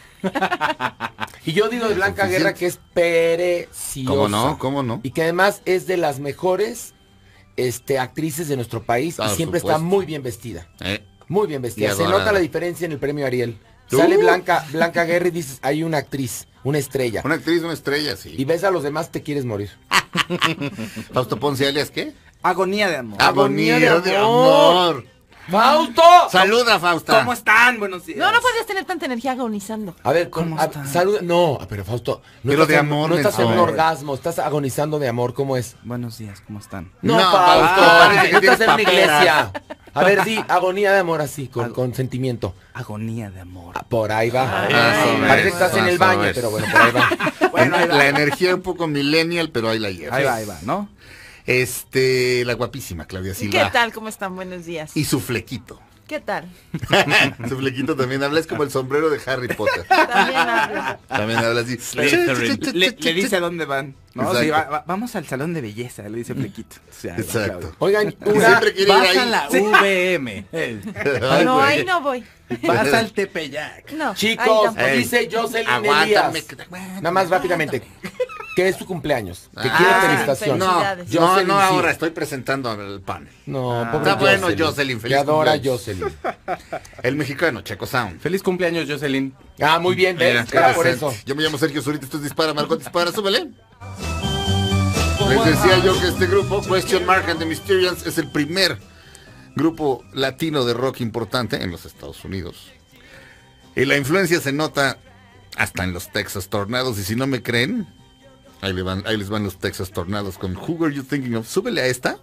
Speaker 3: Y yo digo de Blanca
Speaker 2: Suficiente.
Speaker 3: Guerra que es preciosa.
Speaker 2: ¿Cómo no? ¿Cómo no?
Speaker 3: Y que además es de las mejores este, actrices de nuestro país
Speaker 2: Ah,
Speaker 3: y
Speaker 2: por
Speaker 3: siempre está
Speaker 2: supuesto.
Speaker 3: muy bien vestida.
Speaker 2: Eh,
Speaker 3: Muy bien vestida.
Speaker 2: Y
Speaker 3: Se
Speaker 2: adorada.
Speaker 3: nota la diferencia en el premio Ariel.
Speaker 2: Uh.
Speaker 3: Sale Blanca, Blanca Guerra y dices, hay una actriz, una estrella.
Speaker 2: Una actriz, una estrella, sí.
Speaker 3: Y ves a los demás, te quieres morir.
Speaker 2: Fausto Ponce, alias, ¿qué?
Speaker 5: Agonía de amor.
Speaker 3: Agonía de
Speaker 2: de
Speaker 3: amor.
Speaker 2: amor.
Speaker 3: ¡Fausto!
Speaker 2: Saluda, Fausta.
Speaker 5: ¿Cómo están? Buenos días.
Speaker 6: No, no puedes tener tanta energía agonizando.
Speaker 3: A ver,
Speaker 5: ¿Cómo
Speaker 3: con, a-
Speaker 5: están?
Speaker 3: salud. No, pero Fausto, no
Speaker 2: Pero
Speaker 3: estás,
Speaker 2: de
Speaker 3: en-
Speaker 2: amor,
Speaker 3: no estás en un
Speaker 2: menso.
Speaker 3: orgasmo, estás agonizando de amor, ¿cómo es?
Speaker 5: Buenos días, ¿cómo están?
Speaker 3: No,
Speaker 2: No,
Speaker 3: Fausto,
Speaker 2: Fausto, parece que
Speaker 3: no
Speaker 2: tienes
Speaker 3: estás en una
Speaker 2: paperas.
Speaker 3: iglesia. A ver, di, agonía de amor así, con,
Speaker 5: Ag-
Speaker 3: con sentimiento.
Speaker 5: Agonía de amor.
Speaker 3: Ah, Por ahí va.
Speaker 2: Más o
Speaker 3: Parece
Speaker 2: menos,
Speaker 3: que estás en el
Speaker 2: más o
Speaker 3: baño,
Speaker 2: menos.
Speaker 3: pero bueno, por ahí va.
Speaker 5: Bueno, ahí va.
Speaker 2: La energía un poco millennial, pero ahí la lleva.
Speaker 5: Ahí va, ahí va, ¿no?
Speaker 2: Este, la guapísima Claudia
Speaker 6: ¿Qué
Speaker 2: Silva.
Speaker 6: tal? ¿Cómo están? Buenos días.
Speaker 2: Y su flequito.
Speaker 6: ¿Qué tal?
Speaker 2: Su flequito también habla, es como el sombrero de Harry Potter.
Speaker 6: También hablo.
Speaker 2: También habla así.
Speaker 5: Le, le dice a dónde van. ¿no?
Speaker 2: Exacto.
Speaker 5: Sí, va- va- vamos al salón de belleza, le dice Flequito. O sea, ahí va,
Speaker 2: Exacto.
Speaker 5: Claudia.
Speaker 3: Oigan,
Speaker 2: Y
Speaker 3: una,
Speaker 2: siempre quiere ir
Speaker 4: Vas
Speaker 2: ahí.
Speaker 4: a la V M.
Speaker 2: Ay,
Speaker 6: No,
Speaker 2: güey.
Speaker 6: ahí no voy.
Speaker 4: Vas al Tepeyac.
Speaker 6: No. ahí
Speaker 3: chicos,
Speaker 6: tampoco.
Speaker 2: Ey,
Speaker 3: dice Jocelyn
Speaker 2: aguántame,
Speaker 3: Elías.
Speaker 2: que- aguántame,
Speaker 3: Nada más rápidamente. Que es su cumpleaños. Que
Speaker 2: Ah,
Speaker 3: quiere
Speaker 2: sí,
Speaker 3: felicitación.
Speaker 2: No,
Speaker 6: Felicidades.
Speaker 2: no,
Speaker 3: Jocelyn,
Speaker 2: no
Speaker 3: sí.
Speaker 2: ahora, estoy presentando al panel.
Speaker 3: No,
Speaker 5: Ah.
Speaker 3: pobre
Speaker 2: Está bueno, Jocelyn,
Speaker 3: Que
Speaker 2: feliz
Speaker 3: adora
Speaker 2: cumpleaños.
Speaker 3: Jocelyn.
Speaker 2: El mexicano, Checo Sound.
Speaker 4: Feliz cumpleaños, Jocelyn.
Speaker 3: Ah, muy bien,
Speaker 2: Mira,
Speaker 3: ¿ves? Era por
Speaker 2: presente.
Speaker 3: eso.
Speaker 2: Yo me llamo Sergio Zurita, esto es Dispara, Margot Dispara, súbele. Les decía yo que este grupo, Question Mark and the Mysterians, es el primer grupo latino de rock importante en los Estados Unidos. Y la influencia se nota hasta en los Texas Tornados, y si no me creen, ahí, le van, ahí les van los Texas Tornados con Who Were You Thinking Of. Súbele a esta.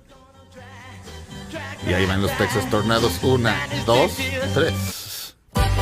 Speaker 2: Y ahí van los Texas Tornados, una, dos, tres.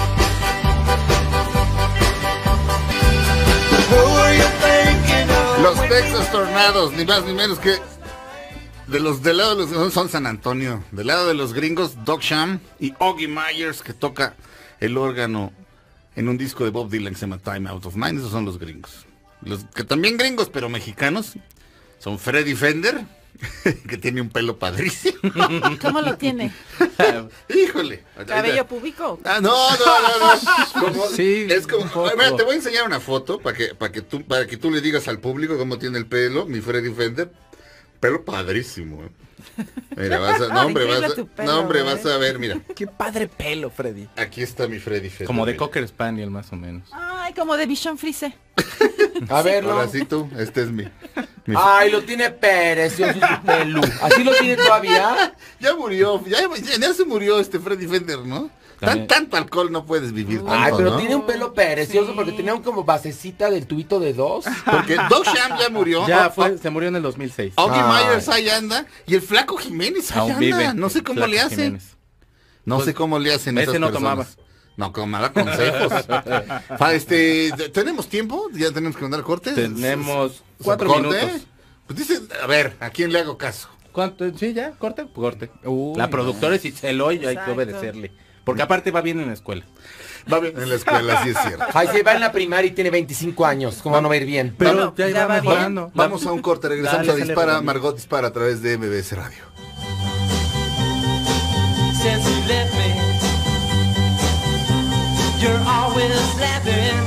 Speaker 7: Who are you thinking of?
Speaker 2: Los Texas Tornados, ni más ni menos que de los del lado de los son San Antonio, del lado de los gringos, Doc Sham y Oggy Myers, que toca el órgano en un disco de Bob Dylan que se llama Time Out of Mind. Esos son los gringos. Los que también gringos, pero mexicanos, son Freddy Fender, que tiene un pelo padrísimo.
Speaker 6: ¿Cómo lo tiene?
Speaker 2: Híjole.
Speaker 6: ¿Cabello púbico?
Speaker 2: Ah, no, no, no, no. Como-
Speaker 4: Sí,
Speaker 2: es como,
Speaker 4: un poco.
Speaker 2: Mira, te voy a enseñar una foto para que, para que tú, para que tú le digas al público cómo tiene el pelo, mi Freddy Fender. Pelo padrísimo, ¿eh? Mira, vas a, no, hombre,
Speaker 6: Increíble
Speaker 2: vas a,
Speaker 6: tu pelo,
Speaker 2: no, hombre,
Speaker 6: ¿eh?
Speaker 2: vas a ver, mira.
Speaker 5: Qué padre pelo, Freddy.
Speaker 2: Aquí está mi Freddy Fender.
Speaker 4: Como de
Speaker 2: mira.
Speaker 4: Cocker Spaniel, más o menos.
Speaker 6: Ay, como de Vision Freeze.
Speaker 3: A verlo.
Speaker 2: Ahora sí tú, este es mi. mi-
Speaker 3: Ay, lo tiene precioso su pelo. ¿Así lo tiene todavía?
Speaker 2: Ya murió, ya, ya- ya se murió este Freddy Fender, ¿no? Tan,
Speaker 4: También.
Speaker 2: tanto alcohol no puedes vivir tanto,
Speaker 3: Ay, pero
Speaker 2: ¿no?
Speaker 3: tiene un pelo precioso porque tenía un como basecita del tubito de dos.
Speaker 2: Porque Doc Sham ya murió.
Speaker 4: Ya
Speaker 2: O-
Speaker 4: fue, se murió en el dos mil seis.
Speaker 2: Oggy
Speaker 3: Ay.
Speaker 2: Myers ahí anda y el flaco Jiménez ahí
Speaker 4: Aún
Speaker 2: anda.
Speaker 4: vive.
Speaker 2: No sé cómo
Speaker 4: Flaco
Speaker 2: le hace.
Speaker 4: Jiménez.
Speaker 2: No
Speaker 4: Pues,
Speaker 2: sé cómo le hacen
Speaker 4: ese
Speaker 2: esas
Speaker 4: no
Speaker 2: personas.
Speaker 4: tomaba.
Speaker 2: No, tomaba consejos. Fa, este, ¿tenemos tiempo? ¿Ya tenemos que mandar cortes?
Speaker 4: Tenemos
Speaker 2: ¿Se-
Speaker 4: cuatro
Speaker 2: corte?
Speaker 4: minutos.
Speaker 2: Pues dice, a ver, ¿a quién le hago caso?
Speaker 4: ¿Cuánto? Sí, ya, corte, corte.
Speaker 5: Uy,
Speaker 4: la
Speaker 5: no.
Speaker 4: productora es Itzel y hay que
Speaker 6: Exacto.
Speaker 4: obedecerle. Porque aparte va bien en la escuela.
Speaker 2: Va bien en la escuela, sí es cierto.
Speaker 3: Ay, se va en la primaria y tiene veinticinco años. ¿Cómo no va a ir bien?
Speaker 4: Pero
Speaker 2: Vamos-
Speaker 4: ya,
Speaker 6: ya
Speaker 4: va
Speaker 6: va
Speaker 4: mejorando.
Speaker 2: Vamos a un corte, regresamos
Speaker 4: Dale,
Speaker 2: a
Speaker 4: sale
Speaker 2: Dispara,
Speaker 4: redondito.
Speaker 2: Margot Dispara a través de M B S Radio.
Speaker 7: Since you left me, you're always laughing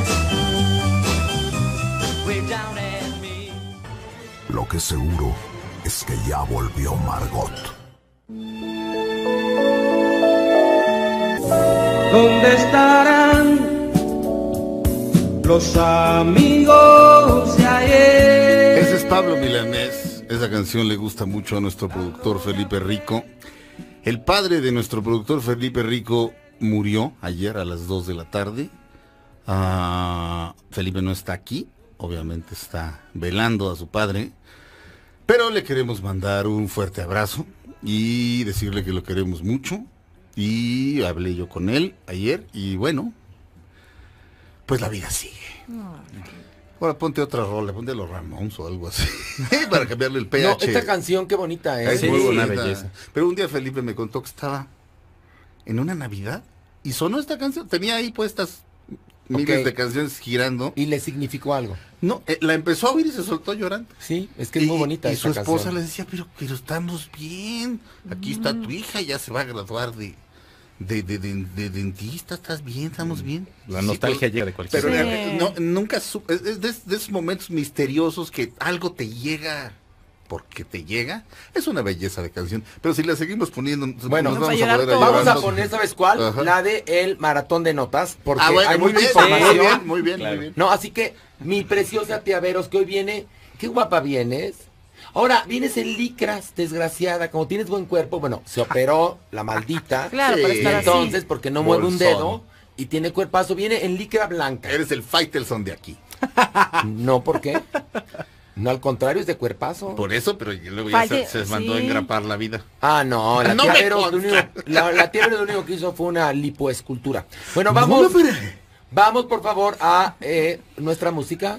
Speaker 7: way down at me.
Speaker 1: Lo que seguro es que ya volvió Margot.
Speaker 8: ¿Dónde estarán los amigos de ayer?
Speaker 2: Ese es Pablo Milanés. Esa canción le gusta mucho a nuestro productor Felipe Rico. El padre de nuestro productor Felipe Rico murió ayer a las dos de la tarde. Ah, Felipe no está aquí, obviamente está velando a su padre, pero le queremos mandar un fuerte abrazo y decirle que lo queremos mucho. Y hablé yo con él ayer y bueno, pues la vida sigue. Ahora ponte otra rola, ponte los Ramones o algo así. Para cambiarle el pH.
Speaker 3: No, esta canción qué bonita, ¿eh?
Speaker 2: Es
Speaker 4: Sí,
Speaker 2: muy
Speaker 4: sí,
Speaker 2: bonita.
Speaker 4: una belleza.
Speaker 2: Pero un día Felipe me contó que estaba en una Navidad y sonó esta canción. Tenía ahí puestas miles
Speaker 3: Ok.
Speaker 2: de canciones girando.
Speaker 3: Y le significó algo.
Speaker 2: No, eh, la empezó a oír y se soltó llorando.
Speaker 3: Sí, es que es muy
Speaker 2: Y-
Speaker 3: bonita
Speaker 2: Y
Speaker 3: esta
Speaker 2: su esposa
Speaker 3: canción.
Speaker 2: le decía, pero, pero estamos bien. Aquí está tu hija, ya se va a graduar de, de, de, de- de dentista. ¿Estás bien? ¿Estamos bien?
Speaker 4: La
Speaker 2: Sí,
Speaker 4: nostalgia
Speaker 2: pero-
Speaker 4: llega de cualquier
Speaker 2: Pero
Speaker 6: Sí.
Speaker 2: eh, no, nunca supe. Es, es de, de esos momentos misteriosos que algo te llega porque te llega. Es una belleza de canción. Pero si la seguimos poniendo,
Speaker 3: Bueno,
Speaker 2: nos
Speaker 6: vamos a
Speaker 2: vamos a
Speaker 6: llorar
Speaker 2: poner a
Speaker 6: todos.
Speaker 3: Vamos a
Speaker 2: llorarnos.
Speaker 3: poner, ¿sabes cuál?
Speaker 2: Ajá.
Speaker 3: La de el maratón de notas, porque
Speaker 2: Ah, bueno,
Speaker 3: hay
Speaker 2: muy
Speaker 3: mucha
Speaker 2: bien,
Speaker 3: información.
Speaker 2: muy bien, muy bien,
Speaker 4: Claro.
Speaker 2: muy bien.
Speaker 3: No, así que, mi preciosa tía Veros, que hoy viene, qué guapa vienes. Ahora, vienes en licras, desgraciada, como tienes buen cuerpo, bueno, se operó la maldita.
Speaker 6: Claro, para
Speaker 2: Sí.
Speaker 3: Y
Speaker 6: estar
Speaker 3: entonces,
Speaker 6: así.
Speaker 3: porque no mueve un
Speaker 2: Bolsón.
Speaker 3: dedo y tiene cuerpazo, viene en licra blanca.
Speaker 2: Eres el Faitelson de aquí.
Speaker 3: No, ¿por qué? No, al contrario, es de cuerpazo.
Speaker 2: Por eso, pero luego ya
Speaker 6: Falte-
Speaker 2: se, se mandó a
Speaker 6: sí.
Speaker 2: engrapar la vida.
Speaker 3: Ah, no, la
Speaker 2: No
Speaker 3: tía
Speaker 2: me
Speaker 3: Veros lo
Speaker 2: consta.
Speaker 3: único, la, la tía Veros lo único que hizo fue una lipoescultura. Bueno, vamos, vamos por favor a eh, nuestra música.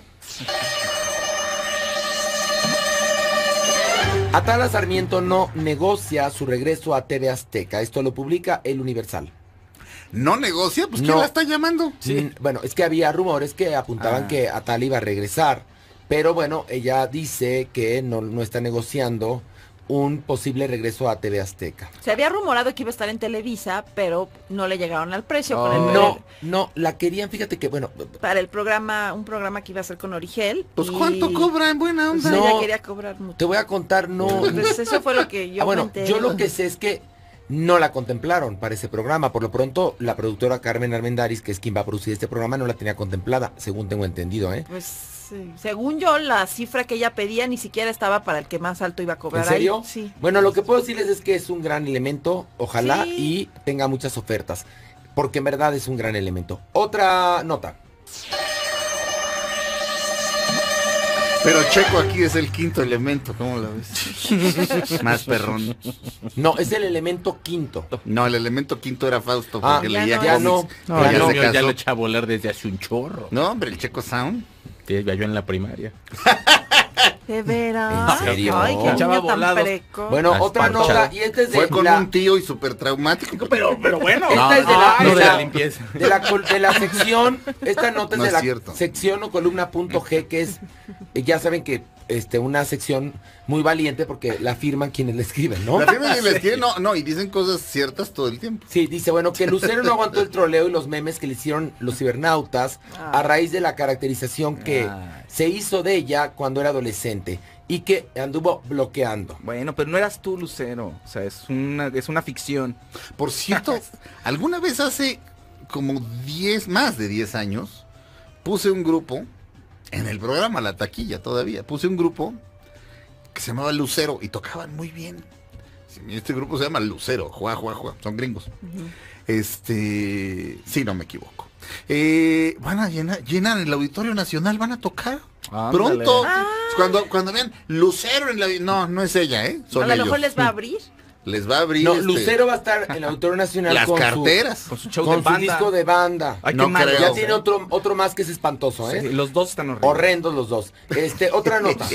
Speaker 3: Atala Sarmiento no negocia su regreso a T V Azteca. Esto lo publica El Universal.
Speaker 2: ¿No negocia? Pues ¿quién
Speaker 3: No.
Speaker 2: la está llamando?
Speaker 3: Mm, Bueno, es que había rumores que apuntaban
Speaker 2: Ah.
Speaker 3: que Atala iba a regresar. Pero bueno, ella dice que no, no está negociando un posible regreso a T V Azteca.
Speaker 6: Se había rumorado que iba a estar en Televisa, pero no le llegaron al precio con el,
Speaker 3: No, no, la querían, fíjate que, bueno,
Speaker 6: para el programa, un programa que iba a hacer con Origel.
Speaker 2: Pues
Speaker 6: y-
Speaker 2: ¿cuánto cobra en buena
Speaker 6: Pues
Speaker 2: onda?
Speaker 3: No.
Speaker 6: ella quería cobrar mucho.
Speaker 3: te voy a contar, no...
Speaker 6: Pues eso fue lo que yo
Speaker 3: Ah, bueno,
Speaker 6: me enteré.
Speaker 3: yo lo que sé es que no la contemplaron para ese programa. Por lo pronto, la productora Carmen Armendáriz, que es quien va a producir este programa, no la tenía contemplada, según tengo entendido, ¿eh?
Speaker 6: Pues sí, según yo, la cifra que ella pedía ni siquiera estaba para el que más alto iba a
Speaker 3: ¿En
Speaker 6: cobrar
Speaker 3: serio?
Speaker 6: ahí. Sí.
Speaker 3: Bueno, lo que puedo decirles es que es un gran elemento, ojalá,
Speaker 6: Sí.
Speaker 3: y tenga muchas ofertas, porque en verdad es un gran elemento. Otra nota.
Speaker 2: Pero Checo aquí es el quinto elemento, ¿cómo lo ves? Más perrón.
Speaker 3: No, es el elemento quinto.
Speaker 2: No, el elemento quinto era Fausto,
Speaker 3: Ah,
Speaker 2: porque
Speaker 6: ya
Speaker 2: leía
Speaker 6: no,
Speaker 3: ya
Speaker 2: cómics.
Speaker 3: no.
Speaker 4: No,
Speaker 3: Ya
Speaker 2: ya
Speaker 3: no,
Speaker 2: se
Speaker 4: ya, ya
Speaker 2: casó.
Speaker 4: lo eché a volar desde hace un chorro.
Speaker 2: No, hombre, el Checo Sound.
Speaker 4: Sí, ya yo en la primaria.
Speaker 6: ¿De veras?
Speaker 3: ¿En serio?
Speaker 6: Ay, qué
Speaker 4: Echaba
Speaker 6: niño tan
Speaker 4: volados.
Speaker 6: precoz.
Speaker 3: Bueno,
Speaker 4: Ah,
Speaker 3: otra
Speaker 4: esparchado.
Speaker 3: nota, y esta es de
Speaker 2: Fue con
Speaker 3: la...
Speaker 2: un tío y súper traumático.
Speaker 4: Pero, pero bueno.
Speaker 3: Esta es de la,
Speaker 4: no
Speaker 3: de
Speaker 4: de
Speaker 3: la-
Speaker 4: la limpieza.
Speaker 3: de la col- de la sección, esta nota es
Speaker 2: No
Speaker 3: de
Speaker 2: es
Speaker 3: la
Speaker 2: cierto.
Speaker 3: sección o columna punto G, que es, eh, ya saben que este una sección muy valiente porque la firman quienes la escriben, ¿no?
Speaker 2: La firma y les quiere, no, no, y dicen cosas ciertas todo el tiempo.
Speaker 3: Sí, dice, bueno, que Lucero no aguantó el troleo y los memes que le hicieron los cibernautas a raíz de la caracterización que
Speaker 5: Ay.
Speaker 3: se hizo de ella cuando era adolescente y que anduvo bloqueando.
Speaker 5: Bueno, pero no eras tú, Lucero. O sea, es una, es una ficción.
Speaker 2: Por cierto, alguna vez hace como diez, más de diez años, puse un grupo, en el programa La Taquilla todavía, puse un grupo que se llamaba Lucero y tocaban muy bien. Este grupo se llama Lucero, juá, juá, juá, son gringos. Este, sí, no me equivoco. Eh, van a llenar, llenan el Auditorio Nacional, van a tocar.
Speaker 5: Ándale.
Speaker 2: Pronto,
Speaker 6: Ah.
Speaker 2: cuando, cuando vean Lucero en la... No, no es ella, ¿eh? Son
Speaker 6: a lo
Speaker 2: ellos.
Speaker 6: mejor les va a abrir.
Speaker 2: Les va a abrir
Speaker 3: No,
Speaker 2: este,
Speaker 3: Lucero va a estar en el Auditorio Nacional
Speaker 2: las
Speaker 3: con
Speaker 2: carteras.
Speaker 5: Con
Speaker 3: su,
Speaker 5: su show
Speaker 3: con
Speaker 5: de
Speaker 3: su
Speaker 5: banda.
Speaker 3: disco de banda.
Speaker 5: Ay,
Speaker 2: No
Speaker 5: qué malo.
Speaker 2: creo.
Speaker 3: Ya
Speaker 2: Sí.
Speaker 3: tiene otro, otro más que es espantoso, ¿eh?
Speaker 5: Sí, los dos están horribles.
Speaker 3: Horrendos los dos. Este, otra nota.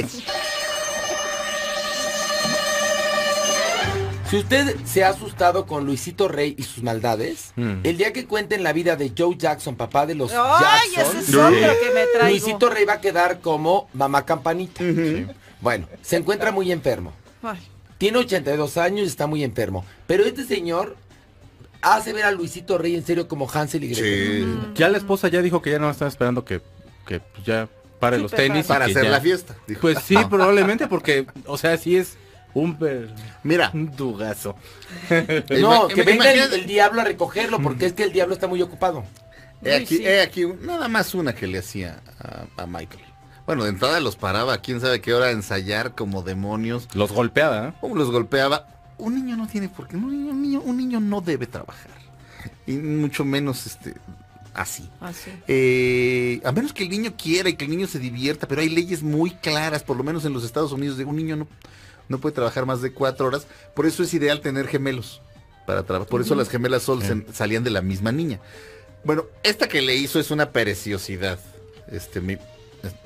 Speaker 3: Si usted se ha asustado con Luisito Rey y sus maldades,
Speaker 4: Mm.
Speaker 3: el día que cuenten la vida de Joe Jackson, papá de los
Speaker 6: Ay,
Speaker 3: Jackson,
Speaker 6: ese es otro que me traigo.
Speaker 3: Luisito Rey va a quedar como mamá campanita. Bueno, se encuentra muy enfermo.
Speaker 6: Ay,
Speaker 3: Tiene ochenta y dos años y está muy enfermo. Pero este señor hace ver a Luisito Rey en serio como Hansel y Gretel.
Speaker 2: Sí,
Speaker 4: Ya la esposa ya dijo que ya no estaba esperando que, que pues, ya pare
Speaker 6: Sí,
Speaker 4: los
Speaker 6: pero
Speaker 4: tenis. y
Speaker 2: para
Speaker 4: que
Speaker 2: hacer
Speaker 4: ya-
Speaker 2: la fiesta. dijo.
Speaker 4: Pues sí, probablemente porque, o sea, sí es un, per-
Speaker 2: Mira,
Speaker 4: un dugazo.
Speaker 3: No,
Speaker 2: Ima-
Speaker 3: que venga el,
Speaker 2: imagínate-
Speaker 3: el diablo a recogerlo, porque es que el diablo está muy ocupado.
Speaker 2: he aquí,
Speaker 6: sí.
Speaker 2: he aquí un- nada más una que le hacía a, a Michael. Bueno, de entrada los paraba, a quién sabe qué hora, a ensayar como demonios.
Speaker 4: Los golpeaba, ¿eh?
Speaker 2: O los golpeaba. Un niño no tiene por qué, un niño, un niño, un niño no debe trabajar. Y mucho menos este así.
Speaker 6: así.
Speaker 2: Eh, a menos que el niño quiera y que el niño se divierta, pero hay leyes muy claras, por lo menos en los Estados Unidos, de un niño no, no puede trabajar más de cuatro horas. Por eso es ideal tener gemelos para trabajar. Por eso las gemelas Olsen salían de la misma niña. Bueno, esta que le hizo es una preciosidad. Este, mi,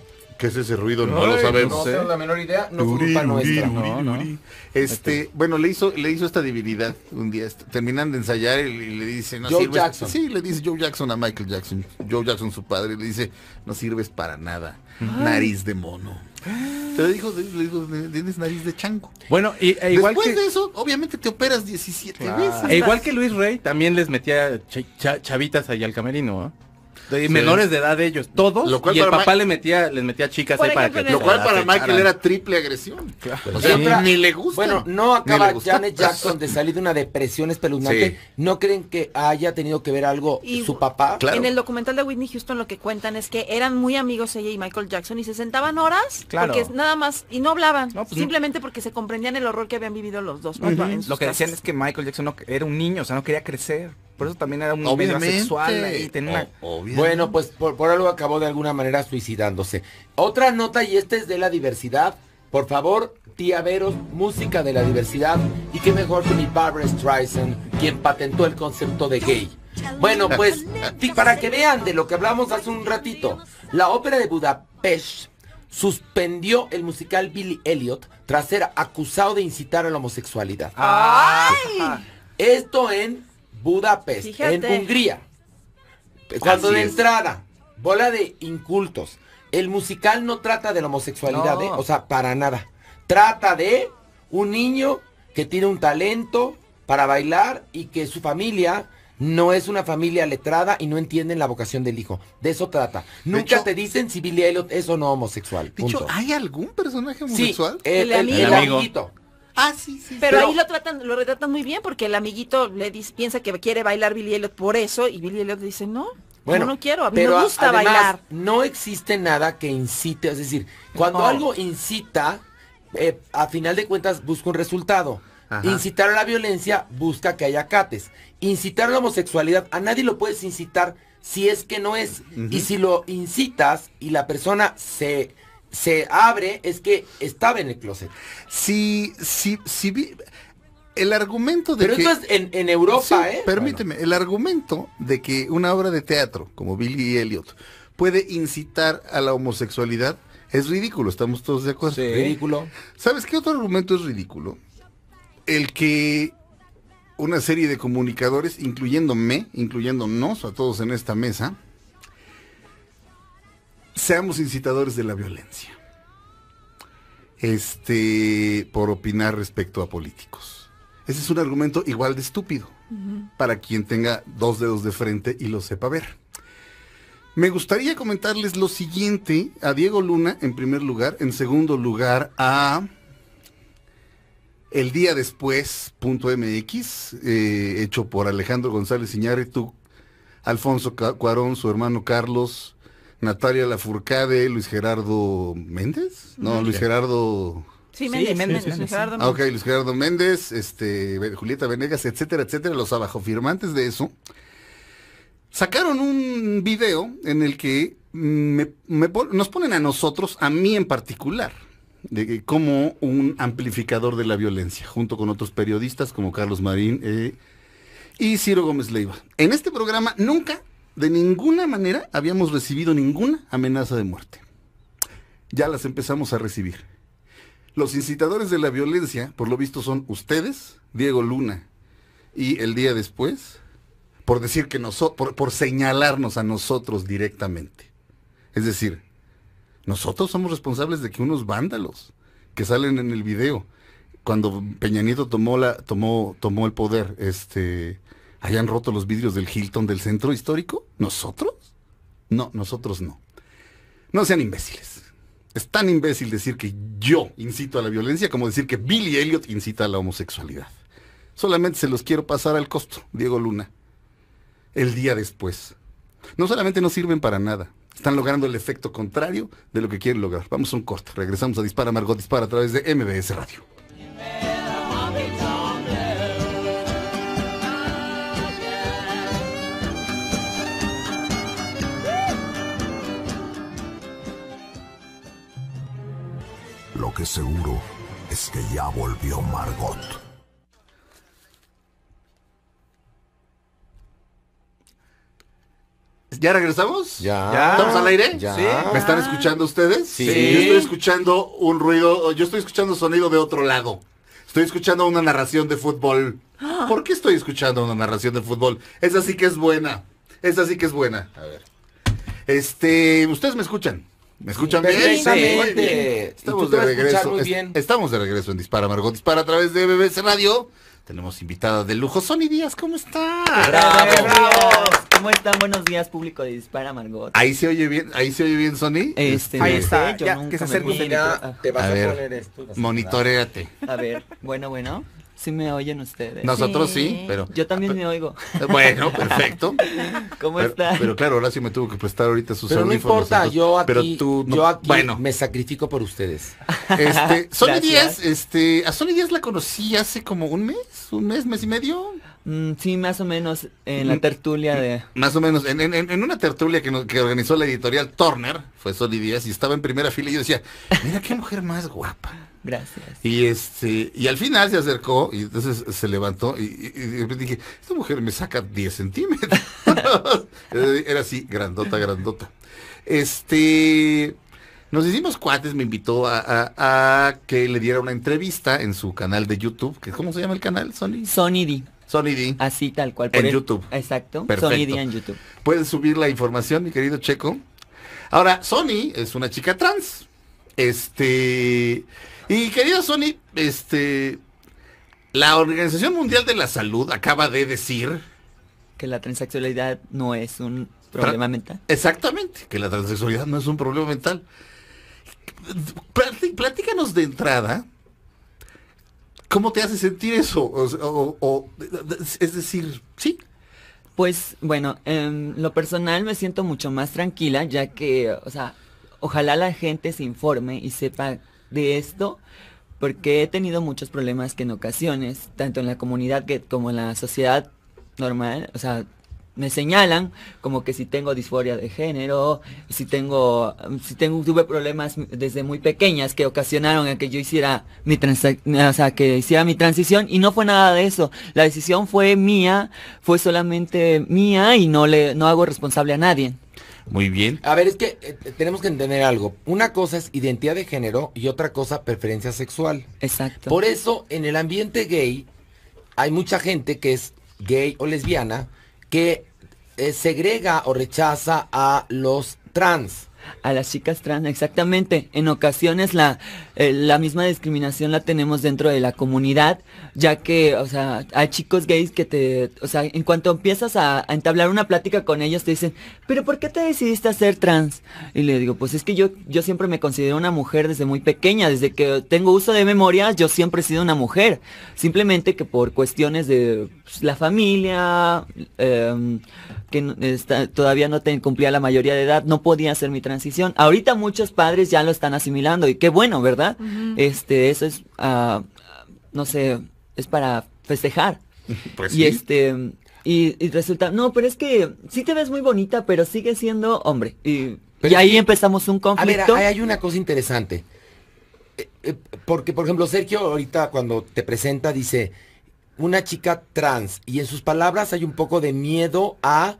Speaker 2: ¿Qué es ese ruido? No lo
Speaker 3: Ay,
Speaker 2: sabemos.
Speaker 3: No tengo la menor idea, no fue
Speaker 2: Uri,
Speaker 3: culpa
Speaker 2: uri,
Speaker 3: nuestra.
Speaker 2: uri,
Speaker 5: No, no.
Speaker 2: uri. Este, bueno, le hizo, le hizo esta divinidad un día, est- terminan de ensayar y, y le dice, no
Speaker 3: Joe
Speaker 2: sirves.
Speaker 3: Jackson.
Speaker 2: Sí, le dice Joe Jackson a Michael Jackson. Joe Jackson, su padre, le dice, no sirves para nada. Nariz de mono. Te dijo, le dijo, tienes nariz de chango.
Speaker 4: Bueno, y, e igual
Speaker 2: Después
Speaker 4: que...
Speaker 2: de eso, obviamente te operas diecisiete
Speaker 3: Claro.
Speaker 2: veces.
Speaker 4: E igual que Luis Rey, también les metía ch- ch- chavitas ahí al camerino, ¿eh? De menores de edad de ellos, todos,
Speaker 2: Lo cual
Speaker 4: y el
Speaker 2: para
Speaker 4: papá
Speaker 2: Ma-
Speaker 4: le metía, les metía chicas
Speaker 6: Por
Speaker 4: ahí para
Speaker 6: ejemplo,
Speaker 4: que...
Speaker 6: en
Speaker 2: Lo
Speaker 6: el-
Speaker 2: cual
Speaker 4: se
Speaker 2: para Michael
Speaker 4: echaran.
Speaker 2: era triple agresión. O
Speaker 3: Y
Speaker 2: sea,
Speaker 3: otra-
Speaker 2: ni le gusta.
Speaker 3: Bueno, no
Speaker 2: Ni
Speaker 3: acaba
Speaker 2: le gusta.
Speaker 3: Janet Jackson de salir de una depresión espeluznante.
Speaker 2: Sí.
Speaker 3: ¿No creen que haya tenido que ver algo
Speaker 6: Y-
Speaker 3: su papá?
Speaker 2: Claro.
Speaker 6: En el documental de Whitney Houston lo que cuentan es que eran muy amigos ella y Michael Jackson y se sentaban horas
Speaker 5: Claro.
Speaker 6: porque nada más y no hablaban,
Speaker 5: No, pues,
Speaker 6: simplemente porque se comprendían el horror que habían vivido los dos, ¿no? En sus
Speaker 5: Lo que decían
Speaker 6: casas.
Speaker 5: es que Michael Jackson no, era un niño, o sea, no quería crecer. Por eso también era un medio
Speaker 2: Obviamente.
Speaker 5: asexual ahí, tenía una...
Speaker 2: O- obviamente.
Speaker 3: Bueno, pues por, por algo acabó de alguna manera suicidándose. Otra nota, y esta es de la diversidad. Por favor, tía Veros, música de la diversidad. Y qué mejor que mi Barbra Streisand, quien patentó el concepto de gay. Bueno, pues, y para que vean de lo que hablamos hace un ratito, la ópera de Budapest suspendió el musical Billy Elliot tras ser acusado de incitar a la homosexualidad.
Speaker 6: ¡Ay!
Speaker 3: Esto en Budapest,
Speaker 6: Fíjate.
Speaker 3: en Hungría. Cuando
Speaker 2: Así
Speaker 3: de
Speaker 2: es.
Speaker 3: entrada, bola de incultos. El musical no trata de la homosexualidad,
Speaker 5: No.
Speaker 3: ¿eh? O sea, para nada. Trata de un niño que tiene un talento para bailar y que su familia no es una familia letrada y no entienden la vocación del hijo. De eso trata. Nunca
Speaker 2: hecho-
Speaker 3: te dicen si Billy Elliot es o no homosexual.
Speaker 2: De hecho,
Speaker 3: Punto.
Speaker 2: ¿hay algún personaje
Speaker 3: Sí,
Speaker 2: homosexual?
Speaker 3: el,
Speaker 6: El
Speaker 3: el-
Speaker 6: amigo.
Speaker 3: el
Speaker 5: El amigo.
Speaker 3: amiguito.
Speaker 2: Ah, sí, sí.
Speaker 6: Pero,
Speaker 3: Pero-
Speaker 6: ahí lo tratan, lo retratan muy bien porque el amiguito le dice, piensa que quiere bailar Billy Elliot por eso y Billy Elliot dice, no,
Speaker 3: Bueno,
Speaker 6: yo no quiero, a mí
Speaker 3: pero
Speaker 6: me gusta
Speaker 3: además,
Speaker 6: bailar.
Speaker 3: no existe nada que incite, es decir, cuando
Speaker 5: No.
Speaker 3: algo incita, eh, a final de cuentas busca un resultado.
Speaker 2: Ajá.
Speaker 3: Incitar a la violencia busca que haya acates. Incitar a la homosexualidad, a nadie lo puedes incitar si es que no es. Y si lo incitas y la persona se, se abre, es que estaba en el closet.
Speaker 2: Si, si, si vi- el argumento de
Speaker 3: Pero
Speaker 2: que...
Speaker 3: esto es en, en Europa,
Speaker 2: Sí,
Speaker 3: ¿eh?
Speaker 2: permíteme, el argumento de que una obra de teatro como Billy Elliot puede incitar a la homosexualidad es ridículo, estamos todos de acuerdo.
Speaker 3: Bueno, ridículo.
Speaker 2: ¿Sabes qué otro argumento es ridículo? El que una serie de comunicadores, incluyéndome, incluyéndonos a todos en esta mesa, seamos incitadores de la violencia. Este, por opinar respecto a políticos. Ese es un argumento igual de estúpido para quien tenga dos dedos de frente y lo sepa ver. Me gustaría comentarles lo siguiente a Diego Luna en primer lugar, en segundo lugar a El Día Después punto M X, eh, hecho por Alejandro González Iñárritu, Alfonso Ca- Cuarón, su hermano Carlos, Natalia Lafourcade, Luis Gerardo Méndez, no, Luis Gerardo...
Speaker 6: Sí,
Speaker 5: Sí,
Speaker 6: Méndez,
Speaker 5: Méndez,
Speaker 6: Méndez,
Speaker 5: Méndez,
Speaker 6: Gerardo
Speaker 2: Ah, ok,
Speaker 6: Méndez.
Speaker 2: Luis Gerardo Méndez, este, Be- Julieta Venegas, etcétera, etcétera, los abajofirmantes de eso, sacaron un video en el que mm, me- me pon- nos ponen a nosotros, a mí en particular, de que como un amplificador de la violencia, junto con otros periodistas como Carlos Marín eh, y Ciro Gómez Leiva. En este programa nunca, de ninguna manera, habíamos recibido ninguna amenaza de muerte. Ya las empezamos a recibir. Los incitadores de la violencia, por lo visto, son ustedes, Diego Luna, y El Día Después, por decir que nosotros, por, por señalarnos a nosotros directamente. Es decir, nosotros somos responsables de que unos vándalos que salen en el video, cuando Peña Nieto tomó la, tomó, tomó el poder, este, hayan roto los vidrios del Hilton del centro histórico. ¿Nosotros? No, nosotros no. No sean imbéciles. Es tan imbécil decir que yo incito a la violencia como decir que Billy Elliot incita a la homosexualidad. Solamente se los quiero pasar al costo, Diego Luna. El Día Después. No solamente no sirven para nada, están logrando el efecto contrario de lo que quieren lograr. Vamos a un corte, regresamos a Dispara Margot Dispara a través de M B S Radio.
Speaker 1: Lo que seguro es que ya volvió Margot.
Speaker 2: ¿Ya regresamos?
Speaker 3: Ya.
Speaker 5: Ya.
Speaker 2: ¿Estamos al aire?
Speaker 3: Ya.
Speaker 5: Sí.
Speaker 2: ¿Me están escuchando ustedes?
Speaker 3: Sí.
Speaker 2: Yo estoy escuchando un ruido, yo estoy escuchando sonido de otro lado. Estoy escuchando una narración de fútbol. ¿Por qué estoy escuchando una narración de fútbol? Esa sí que es buena. Esa sí que es buena. A ver. Este, ¿ustedes me escuchan? ¿Me escuchan bien?
Speaker 3: Perfectamente.
Speaker 2: Muy bien.
Speaker 3: Y
Speaker 2: Estamos
Speaker 3: tú te
Speaker 2: de
Speaker 3: vas a escuchar
Speaker 2: regreso.
Speaker 3: muy
Speaker 2: Es-
Speaker 3: bien.
Speaker 2: Estamos de regreso en Dispara Margot Dispara a través de M B S Radio. Tenemos invitada de lujo. Sony Díaz, ¿cómo está?
Speaker 3: Bravo.
Speaker 9: Buenos días. ¿Cómo están? Buenos días, público de Dispara Margot.
Speaker 2: Ahí se oye bien, ahí se oye bien, Sony.
Speaker 9: Este,
Speaker 5: Ahí
Speaker 9: no
Speaker 5: está,
Speaker 9: sé, yo
Speaker 5: ya,
Speaker 9: nunca
Speaker 5: que se
Speaker 9: me
Speaker 5: acerque
Speaker 9: puse
Speaker 5: un
Speaker 9: mi
Speaker 3: Mira,
Speaker 9: pro-
Speaker 3: te vas
Speaker 2: A
Speaker 3: a,
Speaker 2: ver,
Speaker 3: poner esto. vas a
Speaker 2: Monitoréate.
Speaker 9: A ver, bueno, bueno. ¿Sí me oyen ustedes?
Speaker 2: Nosotros sí,
Speaker 6: Sí.
Speaker 2: pero...
Speaker 9: Yo también me oigo.
Speaker 2: Bueno, perfecto.
Speaker 9: ¿Cómo
Speaker 2: Pero,
Speaker 9: están?
Speaker 2: pero claro, Horacio me tuvo que prestar ahorita sus
Speaker 3: Pero no
Speaker 2: audífonos,
Speaker 3: importa,
Speaker 2: entonces-
Speaker 3: yo aquí,
Speaker 2: pero tú no-
Speaker 3: yo aquí
Speaker 2: bueno,
Speaker 3: me sacrifico por ustedes.
Speaker 2: este, Sony
Speaker 9: Gracias.
Speaker 2: Díaz, este, a Sony Díaz la conocí hace como un mes, un mes, mes y medio,
Speaker 9: Mm, sí, más o menos en
Speaker 2: Mm.
Speaker 9: la tertulia de...
Speaker 2: más o menos, en, en, en una tertulia que, nos- que organizó la editorial Turner, fue Sony Díaz, y estaba en primera fila y yo decía, mira qué mujer más guapa.
Speaker 9: Gracias.
Speaker 2: Y este, y al final se acercó y entonces se levantó y, y- y de repente dije, esta mujer me saca diez centímetros. Era así, grandota, grandota. Este, nos hicimos cuates, me invitó a, a- a que le diera una entrevista en su canal de YouTube, que ¿cómo se llama el canal, Sony?
Speaker 9: Sony D,
Speaker 2: Sony D.
Speaker 9: así tal cual.
Speaker 2: En
Speaker 9: el-
Speaker 2: YouTube.
Speaker 9: Exacto,
Speaker 2: Perfecto.
Speaker 9: Sony D en YouTube.
Speaker 2: Puedes subir la información, mi querido Checo. Ahora, Sony es una chica trans. Este, y querido Sony, este, la Organización Mundial de la Salud acaba de decir
Speaker 9: Que la transexualidad no es un problema mental.
Speaker 2: exactamente que la transexualidad no es un problema mental. Platí- Platícanos de entrada, ¿cómo te hace sentir eso? O, o- o- es decir, sí.
Speaker 9: Pues bueno, en lo personal me siento mucho más tranquila, ya que, o sea, ojalá la gente se informe y sepa de esto, porque he tenido muchos problemas que en ocasiones, tanto en la comunidad que como en la sociedad normal, o sea, me señalan como que si tengo disforia de género, si tengo, si tengo, tuve problemas desde muy pequeñas que ocasionaron a que yo hiciera mi transa- o sea, que hiciera mi transición, y no fue nada de eso. La decisión fue mía, fue solamente mía y no le, no hago responsable a nadie.
Speaker 2: Muy bien.
Speaker 3: A ver, es que eh, tenemos que entender algo. Una cosa es identidad de género y otra cosa preferencia sexual.
Speaker 9: Exacto.
Speaker 3: Por eso, en el ambiente gay, hay mucha gente que es gay o lesbiana que eh, segrega o rechaza a los trans.
Speaker 9: A las chicas trans, exactamente. En ocasiones la, eh, la misma discriminación la tenemos dentro de la comunidad, ya que, o sea, hay chicos gays que te, o sea, en cuanto empiezas a, a entablar una plática con ellos, te dicen, ¿pero por qué te decidiste a ser trans? Y le digo, pues es que yo, yo siempre me considero una mujer desde muy pequeña, desde que tengo uso de memoria, yo siempre he sido una mujer. Simplemente que por cuestiones de pues, la familia, eh, que no- está- todavía no te cumplía la mayoría de edad, no podía hacer mi transición. Ahorita muchos padres ya lo están asimilando y qué bueno, ¿verdad? Este, eso es, ah, no sé, es para festejar.
Speaker 2: Pues
Speaker 9: y
Speaker 2: sí.
Speaker 9: este, y, y resulta, no, pero es que sí te ves muy bonita, pero sigue siendo hombre. Y,
Speaker 3: Pero
Speaker 9: y
Speaker 3: es
Speaker 9: ahí
Speaker 3: que-
Speaker 9: empezamos un
Speaker 3: A ver,
Speaker 9: conflicto.
Speaker 3: ahí hay una cosa interesante. Eh, eh, porque, por ejemplo, Sergio ahorita cuando te presenta dice una chica trans y en sus palabras hay un poco de miedo a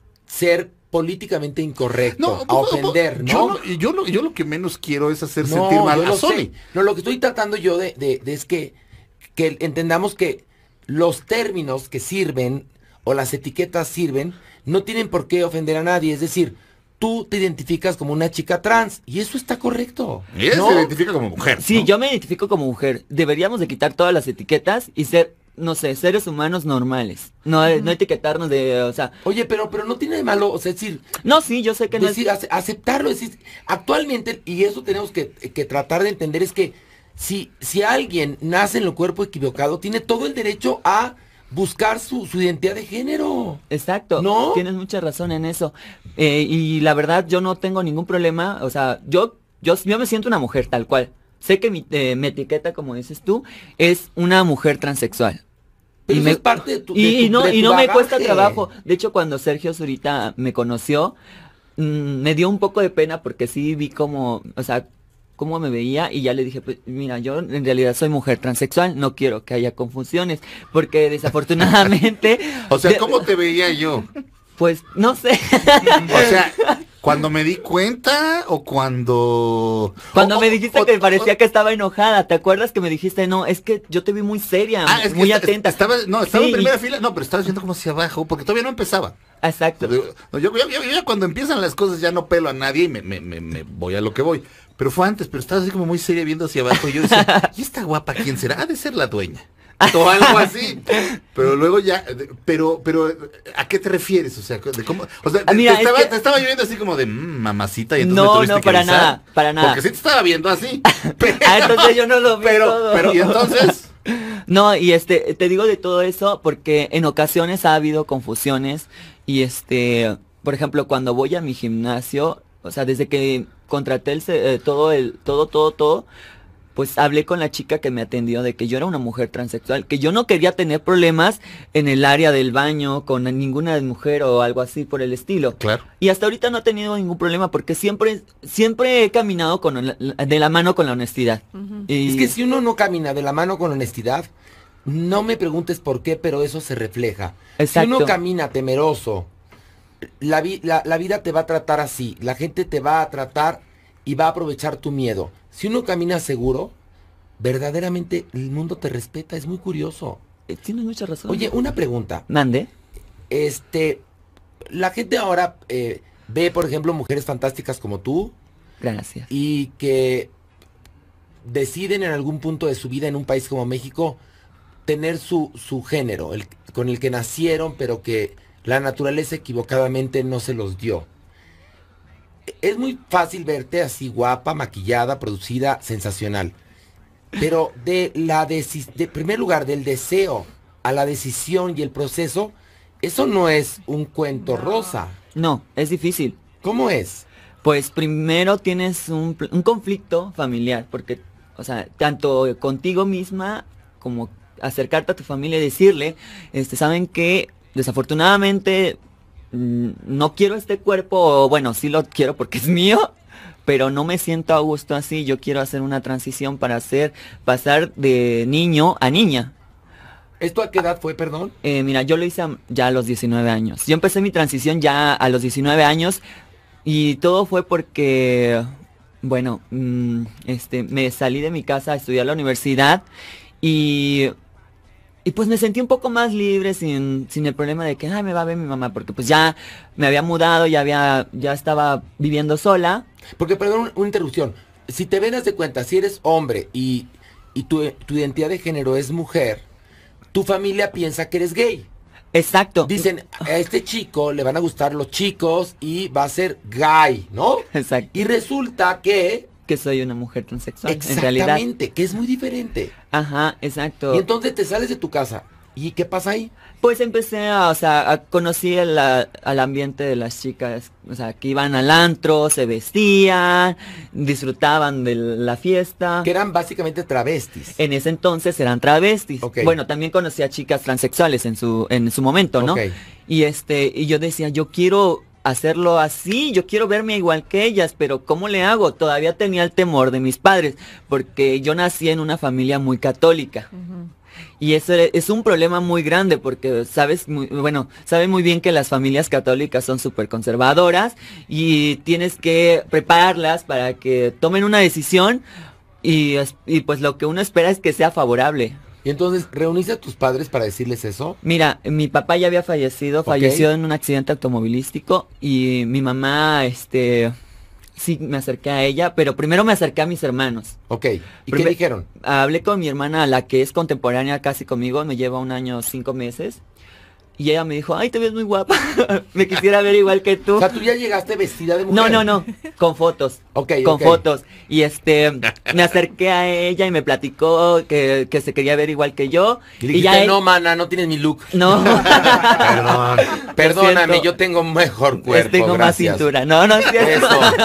Speaker 3: ser políticamente incorrecto, a
Speaker 2: po- po-
Speaker 3: ofender,
Speaker 2: Yo,
Speaker 3: ¿no?
Speaker 2: lo- yo, lo, yo lo que menos quiero es hacer
Speaker 3: No,
Speaker 2: sentir mal
Speaker 3: yo
Speaker 2: a
Speaker 3: lo
Speaker 2: Sony.
Speaker 3: sé. No, lo que estoy tratando yo de, de- de es que, que entendamos que los términos que sirven o las etiquetas sirven no tienen por qué ofender a nadie. Es decir, tú te identificas como una chica trans y eso está correcto.
Speaker 2: Y ella
Speaker 3: ¿no?
Speaker 2: se identifica como mujer.
Speaker 9: Sí,
Speaker 2: ¿no?
Speaker 9: yo me identifico como mujer. Deberíamos de quitar todas las etiquetas y ser, no sé, seres humanos normales. No, no etiquetarnos de, o sea,
Speaker 3: Oye, pero, pero no tiene de malo, o sea, es decir,
Speaker 9: no, sí, yo sé que no es...
Speaker 3: decir, ace- aceptarlo, es decir, actualmente, y eso tenemos que, que tratar de entender, es que si, si alguien nace en el cuerpo equivocado, tiene todo el derecho a buscar su, su identidad de género.
Speaker 9: Exacto,
Speaker 3: ¿No?
Speaker 9: tienes mucha razón en eso. Eh, y la verdad, yo no tengo ningún problema, o sea, yo, yo, yo me siento una mujer tal cual. Sé que mi, eh, mi etiqueta, como dices tú, es una mujer transexual.
Speaker 3: Pero
Speaker 9: Y
Speaker 3: eso
Speaker 9: me-
Speaker 3: es parte de tu,
Speaker 9: y,
Speaker 3: de tu-
Speaker 9: y no,
Speaker 3: de
Speaker 9: y
Speaker 3: tu
Speaker 9: no me
Speaker 3: bagaje.
Speaker 9: cuesta trabajo. De hecho, cuando Sergio Zurita me conoció, mm, me dio un poco de pena porque sí vi cómo, o sea, cómo me veía y ya le dije, pues, mira, yo en realidad soy mujer transexual, no quiero que haya confusiones, porque desafortunadamente...
Speaker 2: O sea,
Speaker 9: de-
Speaker 2: ¿cómo te veía yo?
Speaker 9: Pues, no sé.
Speaker 2: O sea, cuando me di cuenta o cuando...
Speaker 9: Cuando
Speaker 2: o-
Speaker 9: me dijiste
Speaker 2: o-
Speaker 9: que
Speaker 2: o-
Speaker 9: parecía que estaba enojada, ¿te acuerdas que me dijiste, no, es que yo te vi muy seria,
Speaker 2: Ah, es que
Speaker 9: muy
Speaker 2: esta-
Speaker 9: atenta?
Speaker 2: Estaba, no, estaba
Speaker 9: Sí,
Speaker 2: en primera fila, no, pero estaba viendo como hacia abajo, porque todavía no empezaba.
Speaker 9: Exacto.
Speaker 2: No, yo, yo- yo ya cuando empiezan las cosas ya no pelo a nadie y me, me, me, me voy a lo que voy. Pero fue antes, pero estaba así como muy seria viendo hacia abajo y yo decía, ¿y esta guapa quién será? Ha de ser la dueña. O algo así. Pero luego ya, de- pero, pero, ¿a qué te refieres? O sea, de cómo, o sea,
Speaker 9: Ah, mira,
Speaker 2: te,
Speaker 9: es
Speaker 2: estaba,
Speaker 9: que-
Speaker 2: te estaba yo viendo así como de "Mm, mamacita y entonces
Speaker 9: No,
Speaker 2: me tuviste
Speaker 9: no,
Speaker 2: que
Speaker 9: para
Speaker 2: avisar".
Speaker 9: nada, para nada.
Speaker 2: Porque sí te estaba viendo así. Pero,
Speaker 9: Ah, entonces yo no lo vi
Speaker 2: pero,
Speaker 9: todo.
Speaker 2: pero, y entonces,
Speaker 9: No, y este, te digo de todo eso porque en ocasiones ha habido confusiones y este, por ejemplo, cuando voy a mi gimnasio, o sea, desde que contraté el, se- eh, todo el, todo, todo, todo, pues hablé con la chica que me atendió de que yo era una mujer transexual, que yo no quería tener problemas en el área del baño con ninguna mujer o algo así por el estilo.
Speaker 2: claro.
Speaker 9: Y hasta ahorita no he tenido ningún problema porque siempre, siempre he caminado con la- de la mano con la honestidad. Y-
Speaker 3: Es que si uno no camina de la mano con honestidad, no me preguntes por qué, pero eso se refleja.
Speaker 9: Exacto.
Speaker 3: Si uno camina temeroso, la, vi- la, la vida te va a tratar así, la gente te va a tratar y va a aprovechar tu miedo. Si uno camina seguro, verdaderamente el mundo te respeta, es muy curioso.
Speaker 9: Eh, Tienes mucha razón.
Speaker 3: Oye, una pregunta.
Speaker 9: Mande.
Speaker 3: Este, la gente ahora eh, ve, por ejemplo, mujeres fantásticas como tú
Speaker 9: Gracias.
Speaker 3: y que deciden en algún punto de su vida en un país como México tener su, su género, el, con el que nacieron, pero que la naturaleza equivocadamente no se los dio. Es muy fácil verte así guapa, maquillada, producida, sensacional. Pero de la deci- de primer lugar, del deseo a la decisión y el proceso, eso no es un cuento rosa.
Speaker 9: No, es difícil.
Speaker 3: ¿Cómo es?
Speaker 9: Pues primero tienes un, pl- un conflicto familiar, porque, o sea, tanto contigo misma como acercarte a tu familia y decirle, este, saben que desafortunadamente mm, no quiero este cuerpo, o bueno, sí lo quiero porque es mío, pero no me siento a gusto así, yo quiero hacer una transición para hacer, pasar de niño a niña.
Speaker 3: ¿Esto a qué edad fue, perdón?
Speaker 9: Eh, mira, yo lo hice a- ya a los diecinueve años. Yo empecé mi transición ya a los diecinueve años y todo fue porque, bueno, mm, este, me salí de mi casa a estudiar a la universidad y, y pues me sentí un poco más libre sin, sin el problema de que, ay, me va a ver mi mamá, porque pues ya me había mudado, ya había, ya estaba viviendo sola.
Speaker 3: Porque, perdón, un- una interrupción. Si te ven, haz de cuenta, si eres hombre y, y tu, tu identidad de género es mujer, tu familia piensa que eres gay.
Speaker 9: Exacto.
Speaker 3: Dicen, a este chico le van a gustar los chicos y va a ser gay, ¿no?
Speaker 9: Exacto.
Speaker 3: Y resulta que,
Speaker 9: Que soy una mujer transexual, en realidad.
Speaker 3: exactamente, que es muy diferente.
Speaker 9: Ajá, exacto.
Speaker 3: Y entonces te sales de tu casa. ¿Y qué pasa ahí?
Speaker 9: Pues empecé a, o sea, a conocí el, a- al ambiente de las chicas, o sea, que iban al antro, se vestían, disfrutaban de la fiesta.
Speaker 3: Que eran básicamente travestis.
Speaker 9: En ese entonces eran travestis.
Speaker 3: Ok.
Speaker 9: Bueno, también conocí a chicas transexuales en su, en su momento, ¿no?
Speaker 3: Ok.
Speaker 9: Y este, y yo decía, yo quiero hacerlo así, yo quiero verme igual que ellas, pero ¿cómo le hago? Todavía tenía el temor de mis padres, porque yo nací en una familia muy católica. Y eso e- es un problema muy grande porque sabes, muy, bueno, saben muy bien que las familias católicas son súper conservadoras y tienes que prepararlas para que tomen una decisión y, es- y pues lo que uno espera es que sea favorable.
Speaker 3: Y entonces, ¿reuniste a tus padres para decirles eso?
Speaker 9: Mira, mi papá ya había fallecido,
Speaker 3: Ok.
Speaker 9: falleció en un accidente automovilístico y mi mamá, este, sí me acerqué a ella, pero primero me acerqué a mis hermanos.
Speaker 3: Ok. ¿Y qué
Speaker 9: Primer-
Speaker 3: dijeron?
Speaker 9: Hablé con mi hermana, la que es contemporánea casi conmigo, me lleva un año, cinco meses. Y ella me dijo, ay, te ves muy guapa, me quisiera ver igual que tú.
Speaker 3: O sea, tú ya llegaste vestida de mujer.
Speaker 9: No, no, no, con fotos.
Speaker 3: Ok,
Speaker 9: Con
Speaker 3: ok.
Speaker 9: fotos. Y este, me acerqué a ella y me platicó que, que se quería ver igual que yo.
Speaker 3: Y le dijiste,
Speaker 9: ya él-
Speaker 3: no, mana, no tienes mi look.
Speaker 9: No.
Speaker 3: Perdón. Perdóname,
Speaker 9: siento.
Speaker 3: yo tengo mejor cuerpo,
Speaker 9: tengo más
Speaker 3: gracias.
Speaker 9: cintura. No, no es cierto.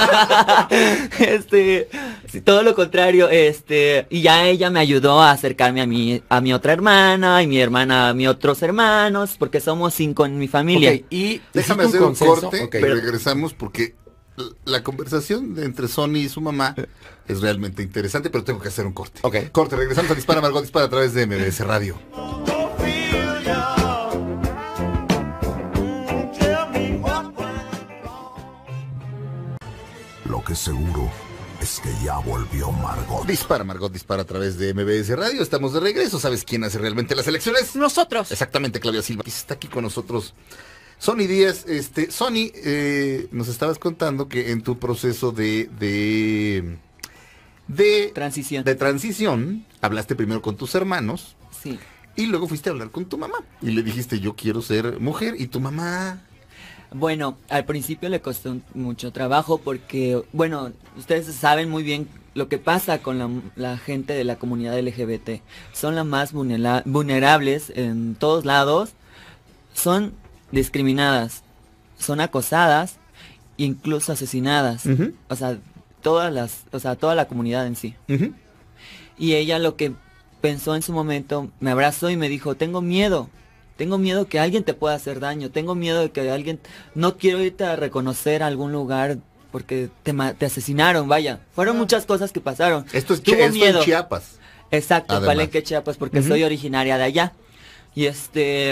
Speaker 9: este, sí, todo lo contrario, este, y ya ella me ayudó a acercarme a mi, a mi otra hermana, y mi hermana a mis otros hermanos, porque somos cinco en mi familia.
Speaker 3: Ok, y
Speaker 2: Déjame
Speaker 3: hiciste
Speaker 2: hacer un
Speaker 3: consenso?
Speaker 2: corte
Speaker 3: Ok.
Speaker 2: y regresamos porque l- la conversación de entre Sony y su mamá es realmente interesante, pero tengo que hacer un corte.
Speaker 3: Ok.
Speaker 2: Corte, regresamos a Dispara Margot Dispara a través de M B S Radio.
Speaker 7: Tell me
Speaker 1: seguro es que ya volvió Margot.
Speaker 2: Dispara, Margot, dispara a través de M B S Radio. Estamos de regreso. ¿Sabes quién hace realmente las elecciones?
Speaker 6: Nosotros.
Speaker 2: Exactamente, Claudia Silva. Está aquí con nosotros Sony Díaz. Este, Sony, eh, nos estabas contando que en tu proceso de, de, de
Speaker 9: Transición.
Speaker 2: de transición, hablaste primero con tus hermanos
Speaker 9: Sí.
Speaker 2: y luego fuiste a hablar con tu mamá. Y le dijiste, yo quiero ser mujer. Y tu mamá...
Speaker 9: Bueno, al principio le costó un- mucho trabajo porque, bueno, ustedes saben muy bien lo que pasa con la, la gente de la comunidad L G B T. Son las más vulnera- vulnerables en todos lados. Son discriminadas, son acosadas, incluso asesinadas.
Speaker 2: Ujú.
Speaker 9: O sea, todas las, o sea, toda la comunidad en sí.
Speaker 2: Ujú.
Speaker 9: Y ella lo que pensó en su momento, me abrazó y me dijo, tengo miedo, tengo miedo que alguien te pueda hacer daño, tengo miedo de que alguien, no quiero irte a reconocer a algún lugar porque te, ma- te asesinaron, vaya. Fueron muchas cosas que pasaron.
Speaker 2: Esto es,
Speaker 9: Tuvo
Speaker 2: Chi- esto
Speaker 9: miedo.
Speaker 2: en Chiapas.
Speaker 9: Exacto,
Speaker 2: Además.
Speaker 9: Palenque, Chiapas, porque
Speaker 2: Ujú.
Speaker 9: soy originaria de allá. Y este,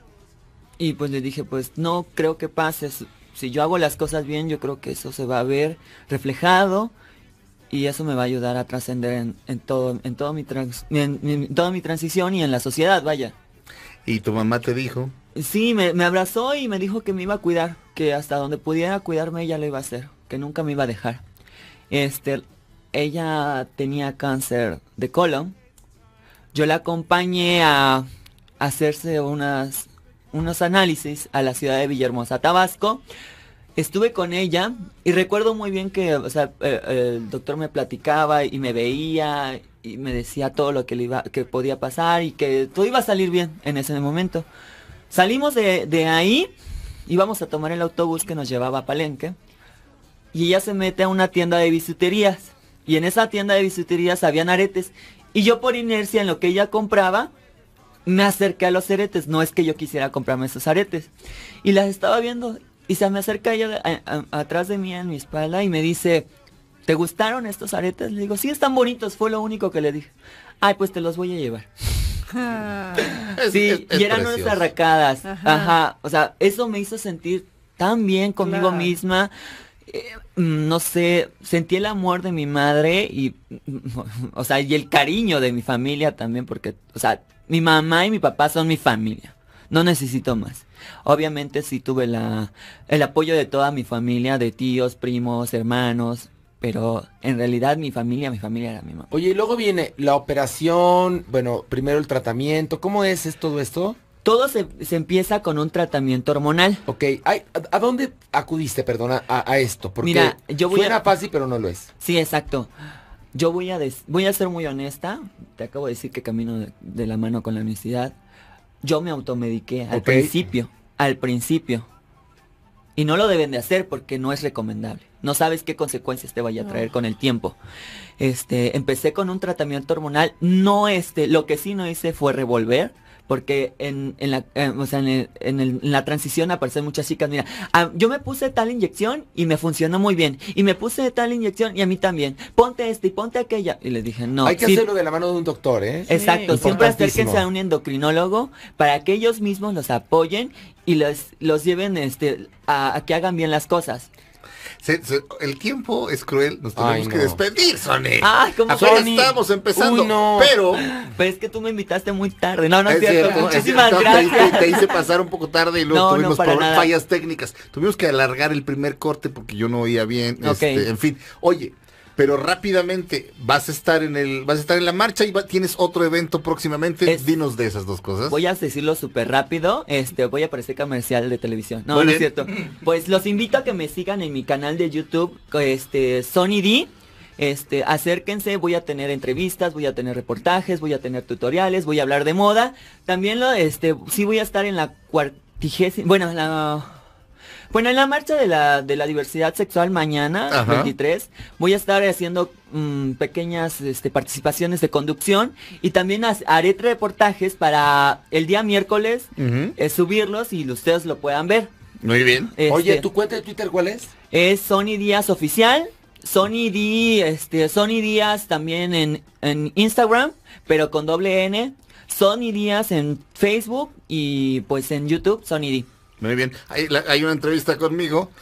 Speaker 9: y pues le dije, pues no creo que pase. Si- Si yo hago las cosas bien, yo creo que eso se va a ver reflejado y eso me va a ayudar a trascender en, en todo, en todo mi trans- en, en toda mi transición y en la sociedad, vaya.
Speaker 2: Y tu mamá te dijo...
Speaker 9: Sí, me, me abrazó y me dijo que me iba a cuidar, que hasta donde pudiera cuidarme ella lo iba a hacer, que nunca me iba a dejar. Este, ella tenía cáncer de colon. Yo la acompañé a hacerse unas, unos análisis a la ciudad de Villahermosa, Tabasco. Estuve con ella y recuerdo muy bien que, o sea, eh, el doctor me platicaba y me veía y me decía todo lo que le iba, que podía pasar y que todo iba a salir bien en ese momento. Salimos de, de ahí, íbamos a tomar el autobús que nos llevaba a Palenque y ella se mete a una tienda de bisuterías y en esa tienda de bisuterías habían aretes y yo por inercia en lo que ella compraba me acerqué a los aretes, no es que yo quisiera comprarme esos aretes y las estaba viendo y se me acerca ella de- a- a- atrás de mí en mi espalda y me dice, ¿te gustaron estos aretes? Le digo, sí, están bonitos, fue lo único que le dije. Ay, pues te los voy a llevar.
Speaker 2: Es-
Speaker 9: Sí,
Speaker 2: es- es
Speaker 9: y eran
Speaker 2: precioso.
Speaker 9: unas arracadas.
Speaker 6: Ajá.
Speaker 9: Ajá. O sea, eso me hizo sentir tan bien conmigo
Speaker 6: Claro.
Speaker 9: misma. Eh, mm, no sé, sentí el amor de mi madre y, o sea, y el cariño de mi familia también, porque, o sea, mi mamá y mi papá son mi familia. No necesito más. Obviamente sí tuve la, el apoyo de toda mi familia, de tíos, primos, hermanos, pero en realidad mi familia, mi familia era mi mamá.
Speaker 3: Oye, y luego viene la operación, bueno, primero el tratamiento. ¿Cómo es, es todo esto?
Speaker 9: Todo se, se empieza con un tratamiento hormonal.
Speaker 3: Ok, ay, ¿a, a dónde acudiste, perdona, a, a esto? Porque
Speaker 9: Mira, yo voy
Speaker 3: suena
Speaker 9: a-
Speaker 3: fácil, pero no lo es.
Speaker 9: Sí, exacto. Yo voy a des- voy a ser muy honesta. Te acabo de decir que camino de, de la mano con la honestidad. Yo me automediqué al
Speaker 3: Ok.
Speaker 9: principio, al principio. Y no lo deben de hacer porque no es recomendable. No sabes qué consecuencias te vaya a traer con el tiempo. Este, empecé con un tratamiento hormonal. No este, lo que sí no hice fue revolver. Porque en, en, la, eh, o sea, en, el- en el- en la transición aparecen muchas chicas, mira, ah, yo me puse tal inyección y me funcionó muy bien, y me puse tal inyección y a mí también, ponte esta y ponte aquella, y les dije, no,
Speaker 3: Hay que
Speaker 9: sí,
Speaker 3: hacerlo de la mano de un doctor, ¿eh?
Speaker 9: exacto, siempre
Speaker 3: Importantísimo.
Speaker 9: acérquense a un endocrinólogo para que ellos mismos los apoyen y los, los lleven este, a, a que hagan bien las cosas.
Speaker 2: Se- se- el tiempo es cruel, nos tenemos
Speaker 3: Ay,
Speaker 2: que
Speaker 3: no.
Speaker 2: despedir, Sony.
Speaker 9: Ay, ¿cómo
Speaker 2: Apenas
Speaker 3: Sony?
Speaker 2: estamos empezando,
Speaker 3: Uy, no.
Speaker 2: pero...
Speaker 9: Pero es que tú me invitaste muy tarde, no, no es,
Speaker 2: Es
Speaker 9: cierto,
Speaker 2: cierto, es
Speaker 9: muchísimas
Speaker 2: cierto, te-
Speaker 9: gracias.
Speaker 2: Te, te hice pasar un poco tarde y luego
Speaker 9: No, no,
Speaker 2: tuvimos
Speaker 9: para
Speaker 2: pro-
Speaker 9: nada.
Speaker 2: fallas técnicas. Tuvimos que alargar el primer corte porque yo no oía bien.
Speaker 9: Ok.
Speaker 2: este, en fin, oye, pero rápidamente vas a estar en el, vas a estar en la marcha y va- tienes otro evento próximamente.
Speaker 9: Es-
Speaker 2: Dinos de esas dos cosas.
Speaker 9: Voy a decirlo súper rápido, este, voy a aparecer comercial de televisión. No,
Speaker 2: Muy
Speaker 9: no es
Speaker 2: bien.
Speaker 9: cierto. Pues los invito a que me sigan en mi canal de YouTube, este, Sony D. Este, acérquense, voy a tener entrevistas, voy a tener reportajes, voy a tener tutoriales, voy a hablar de moda. También lo, este, sí voy a estar en la cuartigésima, bueno, la... Bueno, en la marcha de la, de la diversidad sexual mañana,
Speaker 2: Ajá.
Speaker 9: veintitrés, voy a estar haciendo mm, pequeñas este, participaciones de conducción y también has- haré reportajes para el día miércoles
Speaker 2: Ujú.
Speaker 9: eh, subirlos y ustedes lo puedan ver.
Speaker 2: Muy bien.
Speaker 3: Oye,
Speaker 9: Este,
Speaker 3: ¿tu cuenta de Twitter cuál es?
Speaker 9: Es Sony Díaz Oficial, Sony D, este, Sony Díaz también en, en Instagram, pero con doble N, Sony Díaz en Facebook y pues en YouTube, Sony D.
Speaker 2: Muy bien. Hay, la- hay una entrevista conmigo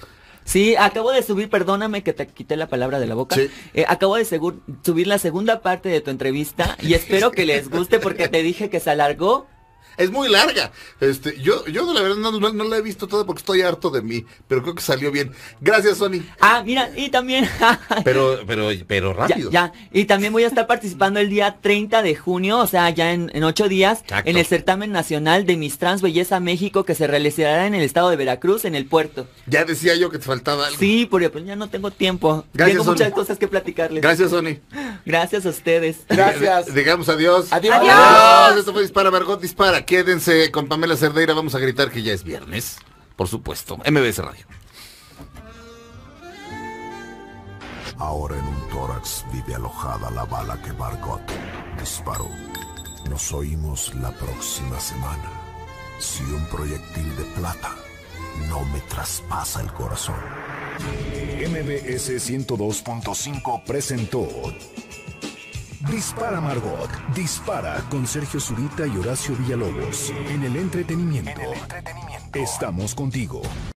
Speaker 9: Sí, acabo de subir, perdóname que te quité la palabra de la boca.
Speaker 2: Sí.
Speaker 9: Eh, acabo de segur- subir la segunda parte de tu entrevista y espero que les guste porque te dije que se alargó.
Speaker 2: Es muy larga. Este, yo, yo la verdad no, no, no la he visto toda porque estoy harto de mí, pero creo que salió bien. Gracias, Sony.
Speaker 9: Ah, mira, y también...
Speaker 2: Pero, pero, pero
Speaker 9: Ya,
Speaker 2: rápido.
Speaker 9: ya, y también voy a estar participando el día treinta de junio, o sea, ya en, en ocho días,
Speaker 2: Exacto.
Speaker 9: en el certamen nacional de Miss Trans Belleza México que se realizará en el estado de Veracruz, en el puerto.
Speaker 2: Ya decía yo que te faltaba algo.
Speaker 9: Sí, porque pues ya no tengo tiempo.
Speaker 2: Gracias,
Speaker 9: tengo
Speaker 2: Sony.
Speaker 9: muchas cosas que platicarles.
Speaker 2: Gracias, Sony.
Speaker 9: Gracias a ustedes.
Speaker 3: Gracias.
Speaker 2: Digamos adiós.
Speaker 3: Adiós.
Speaker 2: Adiós. Esto fue Dispara, Margot Dispara. Quédense con Pamela Cerdeira. Vamos a gritar que ya es viernes. Por supuesto. M B S Radio.
Speaker 1: Ahora en un tórax vive alojada la bala que Margot disparó. Nos oímos la próxima semana. Si un proyectil de plata no me traspasa el corazón.
Speaker 10: M B S ciento dos punto cinco presentó Dispara Margot, Dispara con Sergio Zurita y Horacio Villalobos. En el entretenimiento. Estamos contigo.